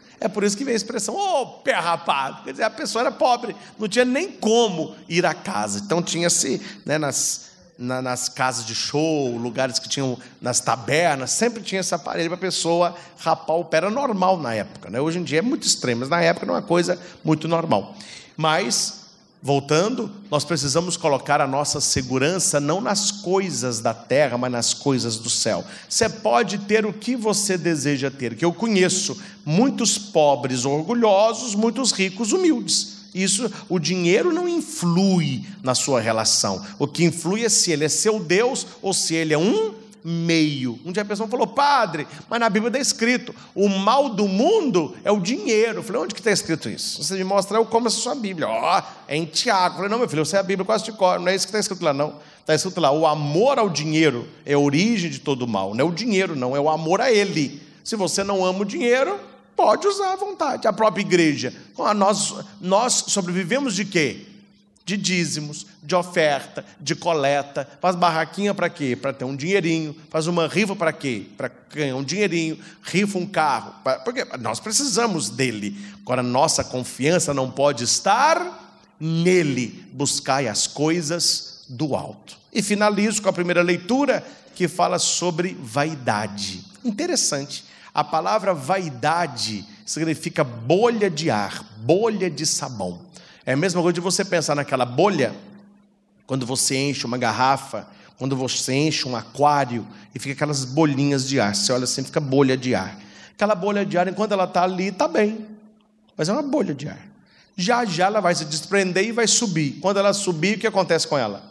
É por isso que vem a expressão, ô, pé rapado. Quer dizer, a pessoa era pobre, não tinha nem como ir à casa. Então tinha-se, né, nas, na, nas casas de show, lugares que tinham, nas tabernas, sempre tinha esse aparelho para a pessoa rapar o pé. Era normal na época, né? Hoje em dia é muito extremo, mas na época era uma coisa muito normal. Mas, voltando, nós precisamos colocar a nossa segurança não nas coisas da terra, mas nas coisas do céu. Você pode ter o que você deseja ter, que eu conheço muitos pobres orgulhosos, muitos ricos humildes. Isso, o dinheiro não influi na sua relação. O que influi é se ele é seu Deus ou se ele é um meio. Um dia a pessoa falou, padre, mas na Bíblia está escrito, o mal do mundo é o dinheiro. Eu falei, onde que está escrito isso? Você me mostra, eu como essa sua Bíblia. Ó, oh, é em Tiago. Eu falei, não, meu filho, eu sei a Bíblia quase de cor, não é isso que está escrito lá, não. Está escrito lá, o amor ao dinheiro é a origem de todo o mal. Não é o dinheiro, não, é o amor a ele. Se você não ama o dinheiro, pode usar à vontade. A própria igreja, nós, nós sobrevivemos de quê? De dízimos, de oferta, de coleta. Faz barraquinha para quê? Para ter um dinheirinho. Faz uma rifa para quê? Para ganhar um dinheirinho. Rifa um carro. Porque nós precisamos dele. Agora, nossa confiança não pode estar nele. Buscai as coisas do alto. E finalizo com a primeira leitura, que fala sobre vaidade. Interessante. A palavra vaidade significa bolha de ar, bolha de sabão. É a mesma coisa de você pensar naquela bolha, quando você enche uma garrafa, quando você enche um aquário, e fica aquelas bolinhas de ar. Você olha assim, fica bolha de ar. Aquela bolha de ar, enquanto ela está ali, está bem. Mas é uma bolha de ar. Já já ela vai se desprender e vai subir. Quando ela subir, o que acontece com ela?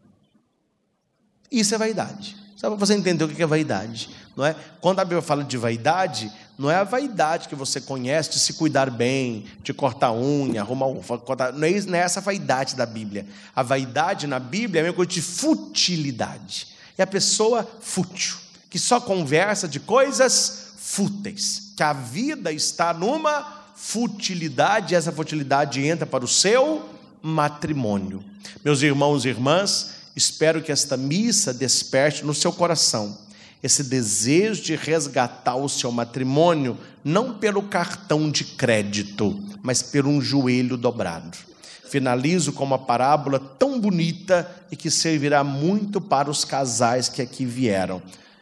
Isso é vaidade. Só para você entender o que é vaidade, não é? Quando a Bíblia fala de vaidade, não é a vaidade que você conhece de se cuidar bem, de cortar unha, arrumar um, cortar, não, é isso, não é essa vaidade da Bíblia. A vaidade na Bíblia é a mesma coisa de futilidade. É a pessoa fútil, que só conversa de coisas fúteis, que a vida está numa futilidade, e essa futilidade entra para o seu matrimônio. Meus irmãos e irmãs, espero que esta missa desperte no seu coração esse desejo de resgatar o seu matrimônio, não pelo cartão de crédito, mas por um joelho dobrado. Finalizo com uma parábola tão bonita e que servirá muito para os casais que aqui vieram.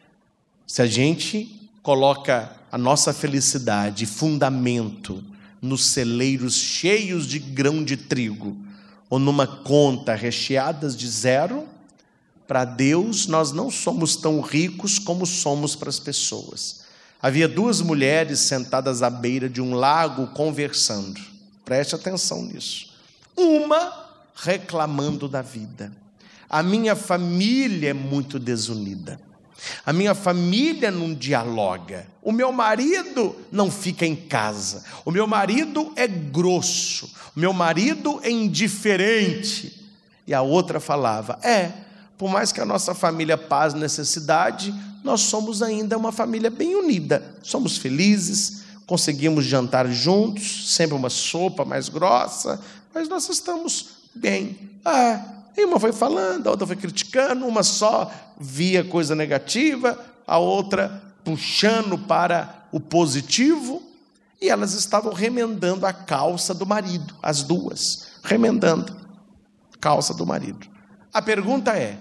Se a gente coloca a nossa felicidade e fundamento nos celeiros cheios de grão de trigo, ou numa conta recheadas de zero, para Deus nós não somos tão ricos como somos para as pessoas. Havia duas mulheres sentadas à beira de um lago conversando. Preste atenção nisso. Uma reclamando da vida. A minha família é muito desunida. A minha família não dialoga. O meu marido não fica em casa. O meu marido é grosso. O meu marido é indiferente. E a outra falava, é, por mais que a nossa família passe necessidade, nós somos ainda uma família bem unida. Somos felizes, conseguimos jantar juntos, sempre uma sopa mais grossa, mas nós estamos bem. Ah, e uma foi falando, a outra foi criticando, uma só via coisa negativa, a outra puxando para o positivo, e elas estavam remendando a calça do marido, as duas, remendando a calça do marido. A pergunta é,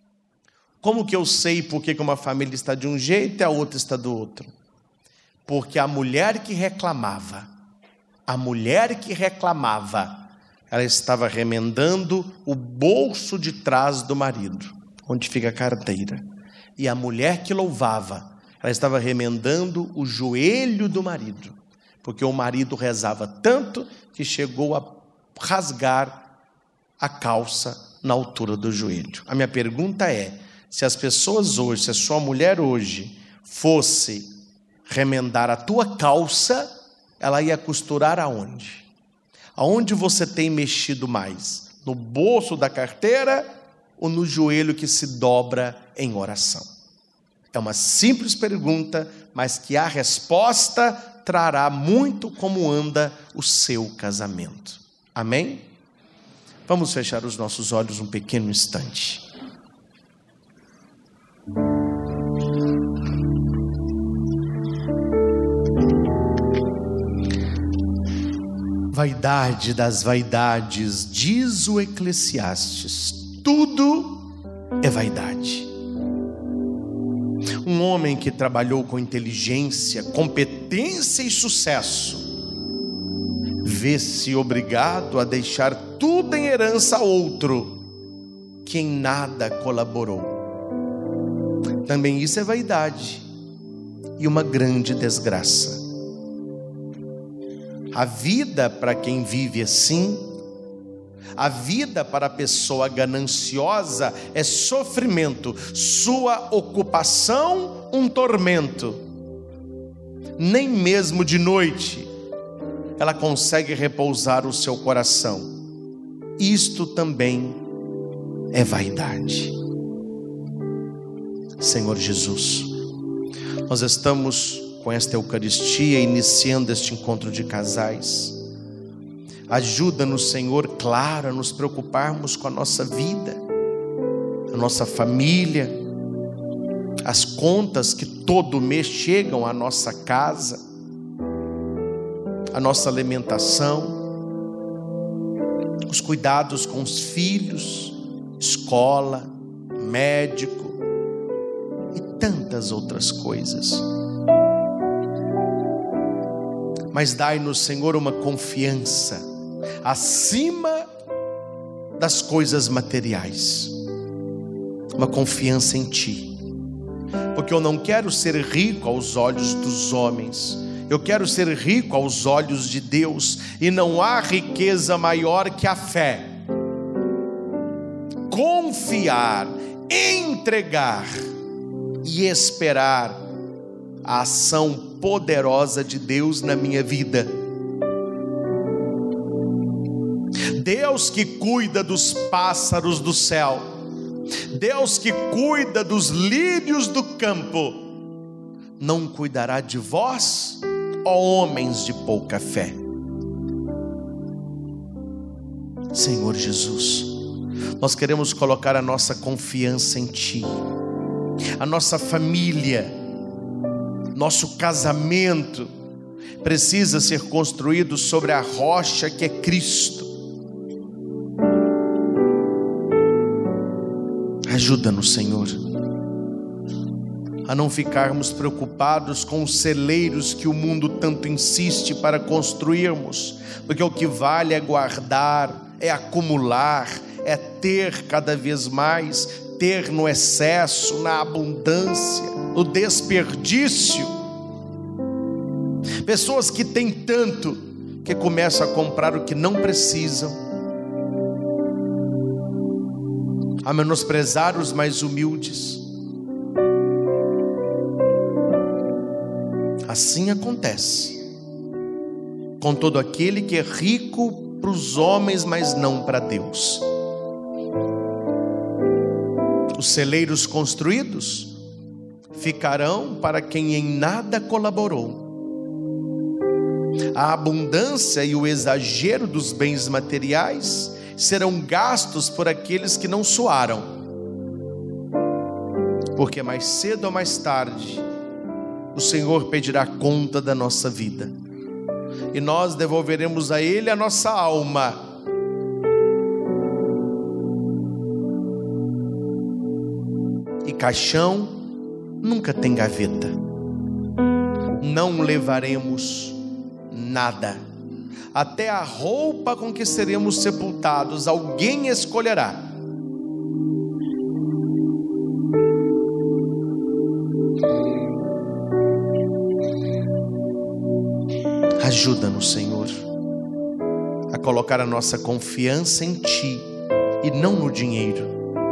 como que eu sei por que uma família está de um jeito e a outra está do outro? Porque a mulher que reclamava, a mulher que reclamava, ela estava remendando o bolso de trás do marido, onde fica a carteira. E a mulher que louvava, ela estava remendando o joelho do marido, porque o marido rezava tanto que chegou a rasgar a calça na altura do joelho. A minha pergunta é, se as pessoas hoje, se a sua mulher hoje fosse remendar a tua calça, ela ia costurar aonde? Aonde você tem mexido mais? No bolso da carteira ou no joelho que se dobra em oração? É uma simples pergunta, mas que a resposta trará muito como anda o seu casamento. Amém? Vamos fechar os nossos olhos um pequeno instante. Vaidade das vaidades, diz o Eclesiastes, tudo é vaidade. Um homem que trabalhou com inteligência, competência e sucesso, vê-se obrigado a deixar tudo em herança a outro, que em nada colaborou. Também isso é vaidade e uma grande desgraça. A vida para quem vive assim, a vida para a pessoa gananciosa é sofrimento, sua ocupação um tormento. Nem mesmo de noite ela consegue repousar o seu coração. Isto também é vaidade. Senhor Jesus, nós estamos com esta Eucaristia iniciando este encontro de casais. Ajuda-nos, Senhor, claro, a nos preocuparmos com a nossa vida, a nossa família, as contas que todo mês chegam à nossa casa, a nossa alimentação, os cuidados com os filhos, escola, médico e tantas outras coisas. Mas dai-nos, Senhor, uma confiança acima das coisas materiais, uma confiança em Ti, porque eu não quero ser rico aos olhos dos homens, eu quero ser rico aos olhos de Deus, e não há riqueza maior que a fé. Confiar, entregar e esperar a ação poderosa de Deus na minha vida. Deus que cuida dos pássaros do céu, Deus que cuida dos lírios do campo, não cuidará de vós, ó homens de pouca fé. Senhor Jesus, nós queremos colocar a nossa confiança em Ti, a nossa família, nosso casamento precisa ser construído sobre a rocha que é Cristo. Ajuda-nos, Senhor, a não ficarmos preocupados com os celeiros que o mundo tanto insiste para construirmos, porque o que vale é guardar, é acumular, é ter cada vez mais, ter no excesso, na abundância, no desperdício. Pessoas que têm tanto que começam a comprar o que não precisam, a menosprezar os mais humildes. Assim acontece com todo aquele que é rico para os homens, mas não para Deus. Os celeiros construídos ficarão para quem em nada colaborou. A abundância e o exagero dos bens materiais serão gastos por aqueles que não suaram, porque mais cedo ou mais tarde o Senhor pedirá conta da nossa vida, e nós devolveremos a Ele a nossa alma. E caixão nunca tem gaveta. Não levaremos nada, até a roupa com que seremos sepultados alguém escolherá. Ajuda-nos, Senhor, a colocar a nossa confiança em Ti e não no dinheiro.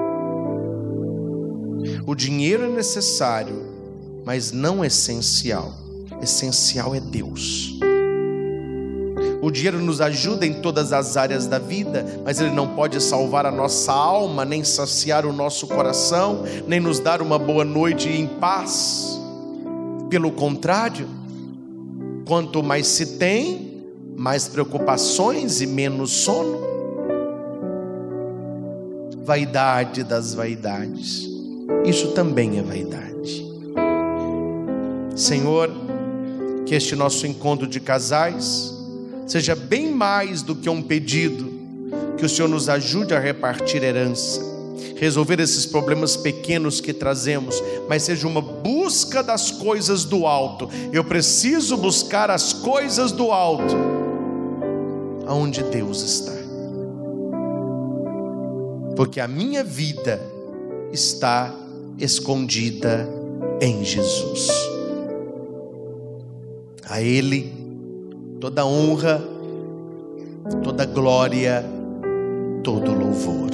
O dinheiro é necessário, mas não essencial. Essencial é Deus. O dinheiro nos ajuda em todas as áreas da vida, mas ele não pode salvar a nossa alma, nem saciar o nosso coração, nem nos dar uma boa noite em paz. Pelo contrário, quanto mais se tem, mais preocupações e menos sono. Vaidade das vaidades, isso também é vaidade. Senhor, que este nosso encontro de casais seja bem mais do que um pedido, que o Senhor nos ajude a repartir herança, resolver esses problemas pequenos que trazemos, mas seja uma busca das coisas do alto. Eu preciso buscar as coisas do alto, aonde Deus está, porque a minha vida está escondida em Jesus. A Ele toda honra, toda glória, todo louvor.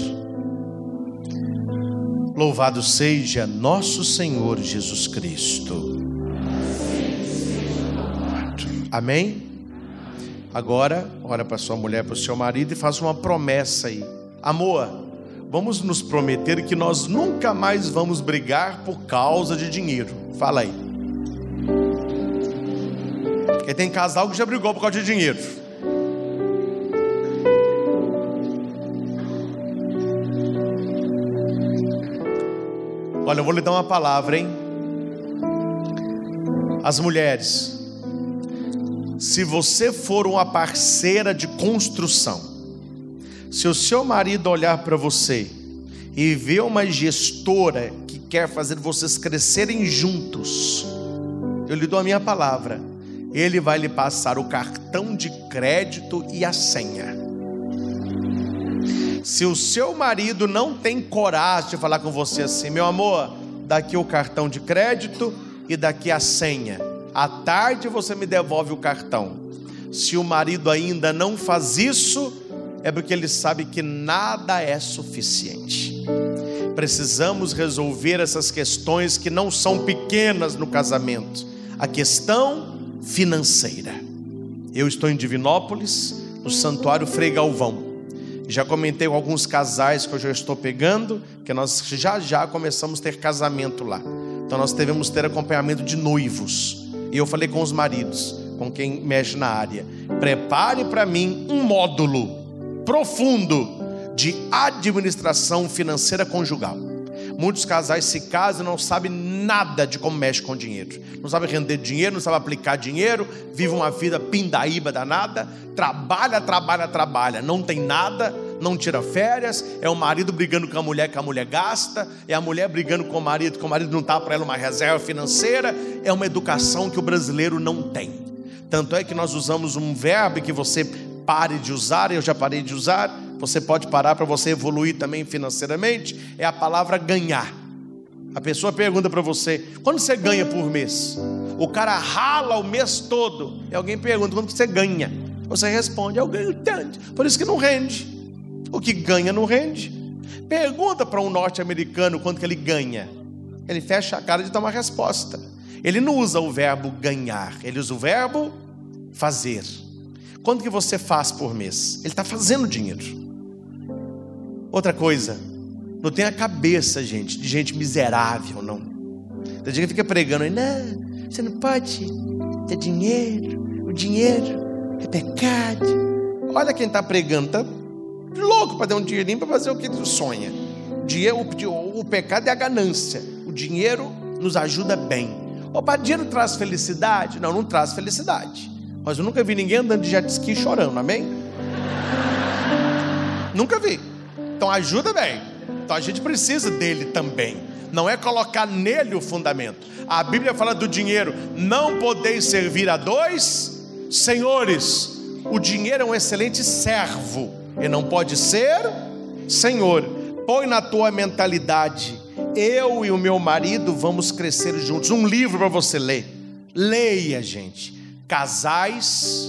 Louvado seja nosso Senhor Jesus Cristo. Amém? Agora, ora para sua mulher, para o seu marido e faça uma promessa aí. Amor, vamos nos prometer que nós nunca mais vamos brigar por causa de dinheiro. Fala aí. Porque tem casal que já brigou por causa de dinheiro. Olha, eu vou lhe dar uma palavra, hein? As mulheres, se você for uma parceira de construção, se o seu marido olhar para você e ver uma gestora que quer fazer vocês crescerem juntos, eu lhe dou a minha palavra, ele vai lhe passar o cartão de crédito e a senha. Se o seu marido não tem coragem de falar com você assim: meu amor, daqui o cartão de crédito e daqui a senha, à tarde você me devolve o cartão. Se o marido ainda não faz isso, é porque ele sabe que nada é suficiente. Precisamos resolver essas questões que não são pequenas no casamento. A questão financeira. Eu estou em Divinópolis, no Santuário Frei Galvão. Já comentei com alguns casais que eu já estou pegando, que nós já já começamos a ter casamento lá. Então nós devemos ter acompanhamento de noivos. E eu falei com os maridos, com quem mexe na área: prepare para mim um módulo profundo de administração financeira conjugal. Muitos casais se casam e não sabem nada de como mexe com dinheiro. Não sabem render dinheiro, não sabem aplicar dinheiro, vivem uma vida pindaíba danada, trabalha, trabalha, trabalha, não tem nada, não tira férias, é o marido brigando com a mulher que a mulher gasta, é a mulher brigando com o marido, que o marido não dá para ela uma reserva financeira. É uma educação que o brasileiro não tem. Tanto é que nós usamos um verbo que você pare de usar, eu já parei de usar, você pode parar para você evoluir também financeiramente, é a palavra ganhar. A pessoa pergunta para você: quanto você ganha por mês? O cara rala o mês todo, e alguém pergunta: quanto você ganha? Você responde: eu ganho tanto. Por isso que não rende. O que ganha não rende. Pergunta para um norte-americano quanto que ele ganha, ele fecha a cara de dar uma resposta. Ele não usa o verbo ganhar, ele usa o verbo fazer. Quanto que você faz por mês? Ele está fazendo dinheiro. Outra coisa, não tem a cabeça, gente, de gente miserável, não. Tem gente que fica pregando: não, você não pode ter dinheiro, o dinheiro é pecado. Olha quem está pregando, está louco para dar um dinheirinho para fazer o que sonha. Dinheiro, o, o pecado é a ganância, o dinheiro nos ajuda bem. Opa, dinheiro traz felicidade? Não, não traz felicidade. Mas eu nunca vi ninguém andando de jet ski chorando, amém? Nunca vi. Então ajuda bem. Então a gente precisa dele também. Não é colocar nele o fundamento. A Bíblia fala do dinheiro: não podeis servir a dois senhores. O dinheiro é um excelente servo e não pode ser senhor. Põe na tua mentalidade: eu e o meu marido vamos crescer juntos. Um livro para você ler. Leia, gente. Casais.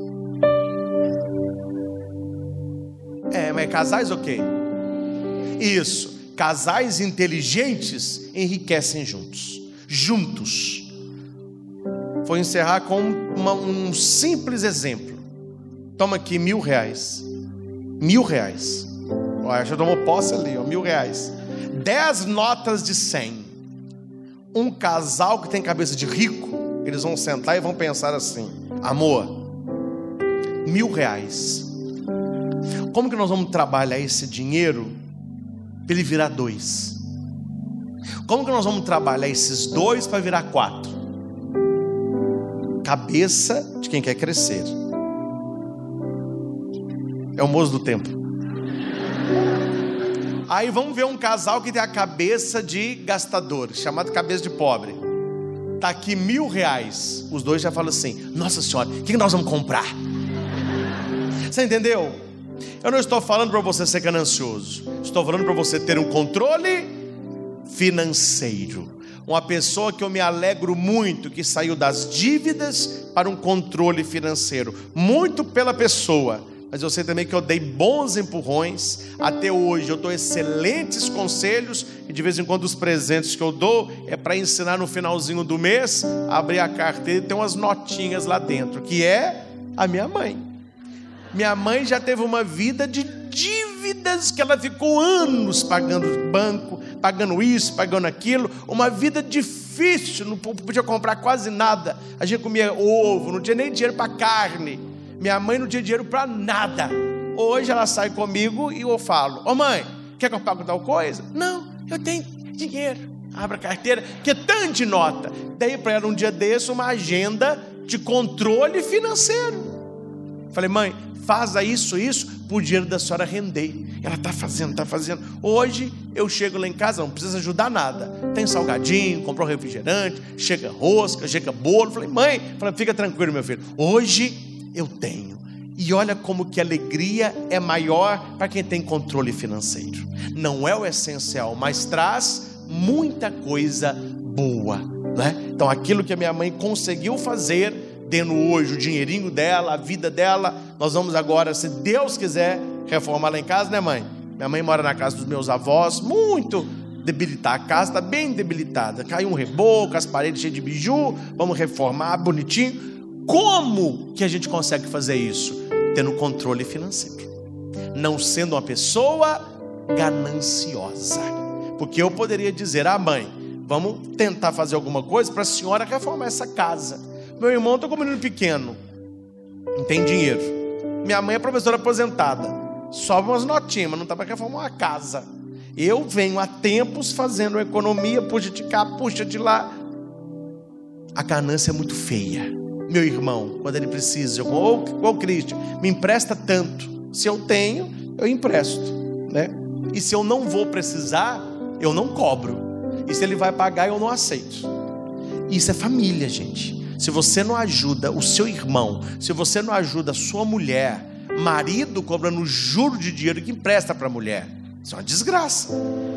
É, mas casais o quê? Isso. Casais inteligentes enriquecem juntos. Juntos. Vou encerrar com uma, um simples exemplo. Toma aqui mil reais. Mil reais. Olha, já tomou posse ali, ó, mil reais. Dez notas de cem. Um casal que tem cabeça de rico, eles vão sentar e vão pensar assim: amor, mil reais. Como que nós vamos trabalhar esse dinheiro para ele virar dois? Como que nós vamos trabalhar esses dois para virar quatro? Cabeça de quem quer crescer. É o moço do tempo. Aí vamos ver um casal que tem a cabeça de gastador, chamado cabeça de pobre. Tá aqui mil reais. Os dois já falam assim: nossa senhora, o que nós vamos comprar? Você entendeu? Eu não estou falando para você ser ganancioso. Estou falando para você ter um controle financeiro. Uma pessoa que eu me alegro muito, que saiu das dívidas para um controle financeiro. Muito pela pessoa. Mas eu sei também que eu dei bons empurrões. Até hoje eu dou excelentes conselhos. E de vez em quando os presentes que eu dou é para ensinar no finalzinho do mês a abrir a carteira e ter umas notinhas lá dentro, que é a minha mãe. Minha mãe já teve uma vida de dívidas, que ela ficou anos pagando banco, pagando isso, pagando aquilo. Uma vida difícil, não podia comprar quase nada. A gente comia ovo, não tinha nem dinheiro para carne. Minha mãe não tinha dinheiro para nada. Hoje ela sai comigo e eu falo: ô mãe, quer que eu pague tal coisa? Não, eu tenho dinheiro. Abre a carteira, que é tanto de nota. Dei para ela um dia desse uma agenda de controle financeiro. Falei: mãe, faça isso, isso, para o dinheiro da senhora render. Ela está fazendo, está fazendo. Hoje eu chego lá em casa, não precisa ajudar nada. Tem salgadinho, comprou refrigerante, chega rosca, chega bolo. Falei: mãe, falei, fica tranquilo, meu filho. Hoje eu tenho. E olha como que a alegria é maior para quem tem controle financeiro. Não é o essencial, mas traz muita coisa boa, né? Então aquilo que a minha mãe conseguiu fazer, tendo hoje o dinheirinho dela, a vida dela, nós vamos agora, se Deus quiser, reformar lá em casa, né, mãe? Minha mãe mora na casa dos meus avós, muito debilitada, a casa está bem debilitada, caiu um reboco, as paredes cheias de biju, vamos reformar bonitinho. Como que a gente consegue fazer isso? Tendo controle financeiro, não sendo uma pessoa gananciosa. Porque eu poderia dizer: ah, mãe, vamos tentar fazer alguma coisa para a senhora reformar essa casa. Meu irmão está com um menino pequeno, não tem dinheiro. Minha mãe é professora aposentada, sobe umas notinhas, mas não está para reformar uma casa. Eu venho há tempos fazendo economia, puxa de cá, puxa de lá. A ganância é muito feia. Meu irmão, quando ele precisa, ou o Cristian, me empresta tanto. Se eu tenho, eu empresto, né? E se eu não vou precisar, eu não cobro. E se ele vai pagar, eu não aceito. Isso é família, gente. Se você não ajuda o seu irmão, se você não ajuda a sua mulher, marido cobrando juro de dinheiro que empresta para a mulher, isso é uma desgraça.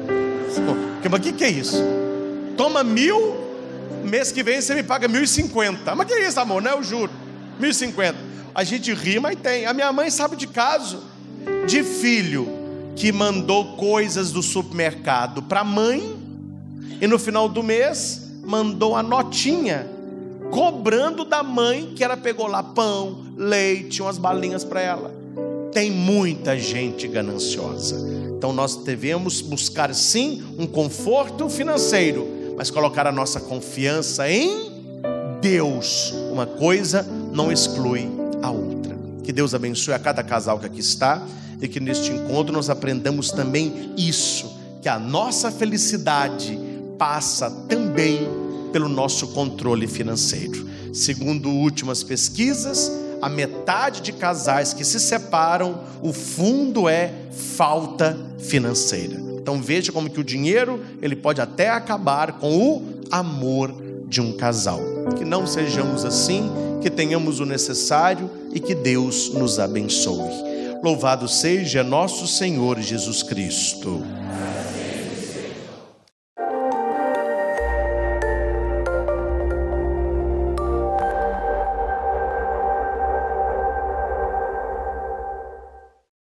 Mas o que, que é isso? Toma mil, mês que vem você me paga mil e cinquenta. Mas que é isso, amor? Não é o juro. Mil e cinquenta. A gente ri, mas tem. A minha mãe sabe de caso de filho que mandou coisas do supermercado para a mãe e no final do mês mandou a notinha cobrando da mãe, que ela pegou lá pão, leite, umas balinhas para ela. Tem muita gente gananciosa. Então nós devemos buscar sim um conforto financeiro, mas colocar a nossa confiança em Deus. Uma coisa não exclui a outra. Que Deus abençoe a cada casal que aqui está, e que neste encontro nós aprendamos também isso, que a nossa felicidade passa também pelo nosso controle financeiro. Segundo últimas pesquisas, a metade de casais que se separam, o fundo é falta financeira. Então veja como que o dinheiro, ele pode até acabar com o amor de um casal. Que não sejamos assim, que tenhamos o necessário e que Deus nos abençoe. Louvado seja nosso Senhor Jesus Cristo.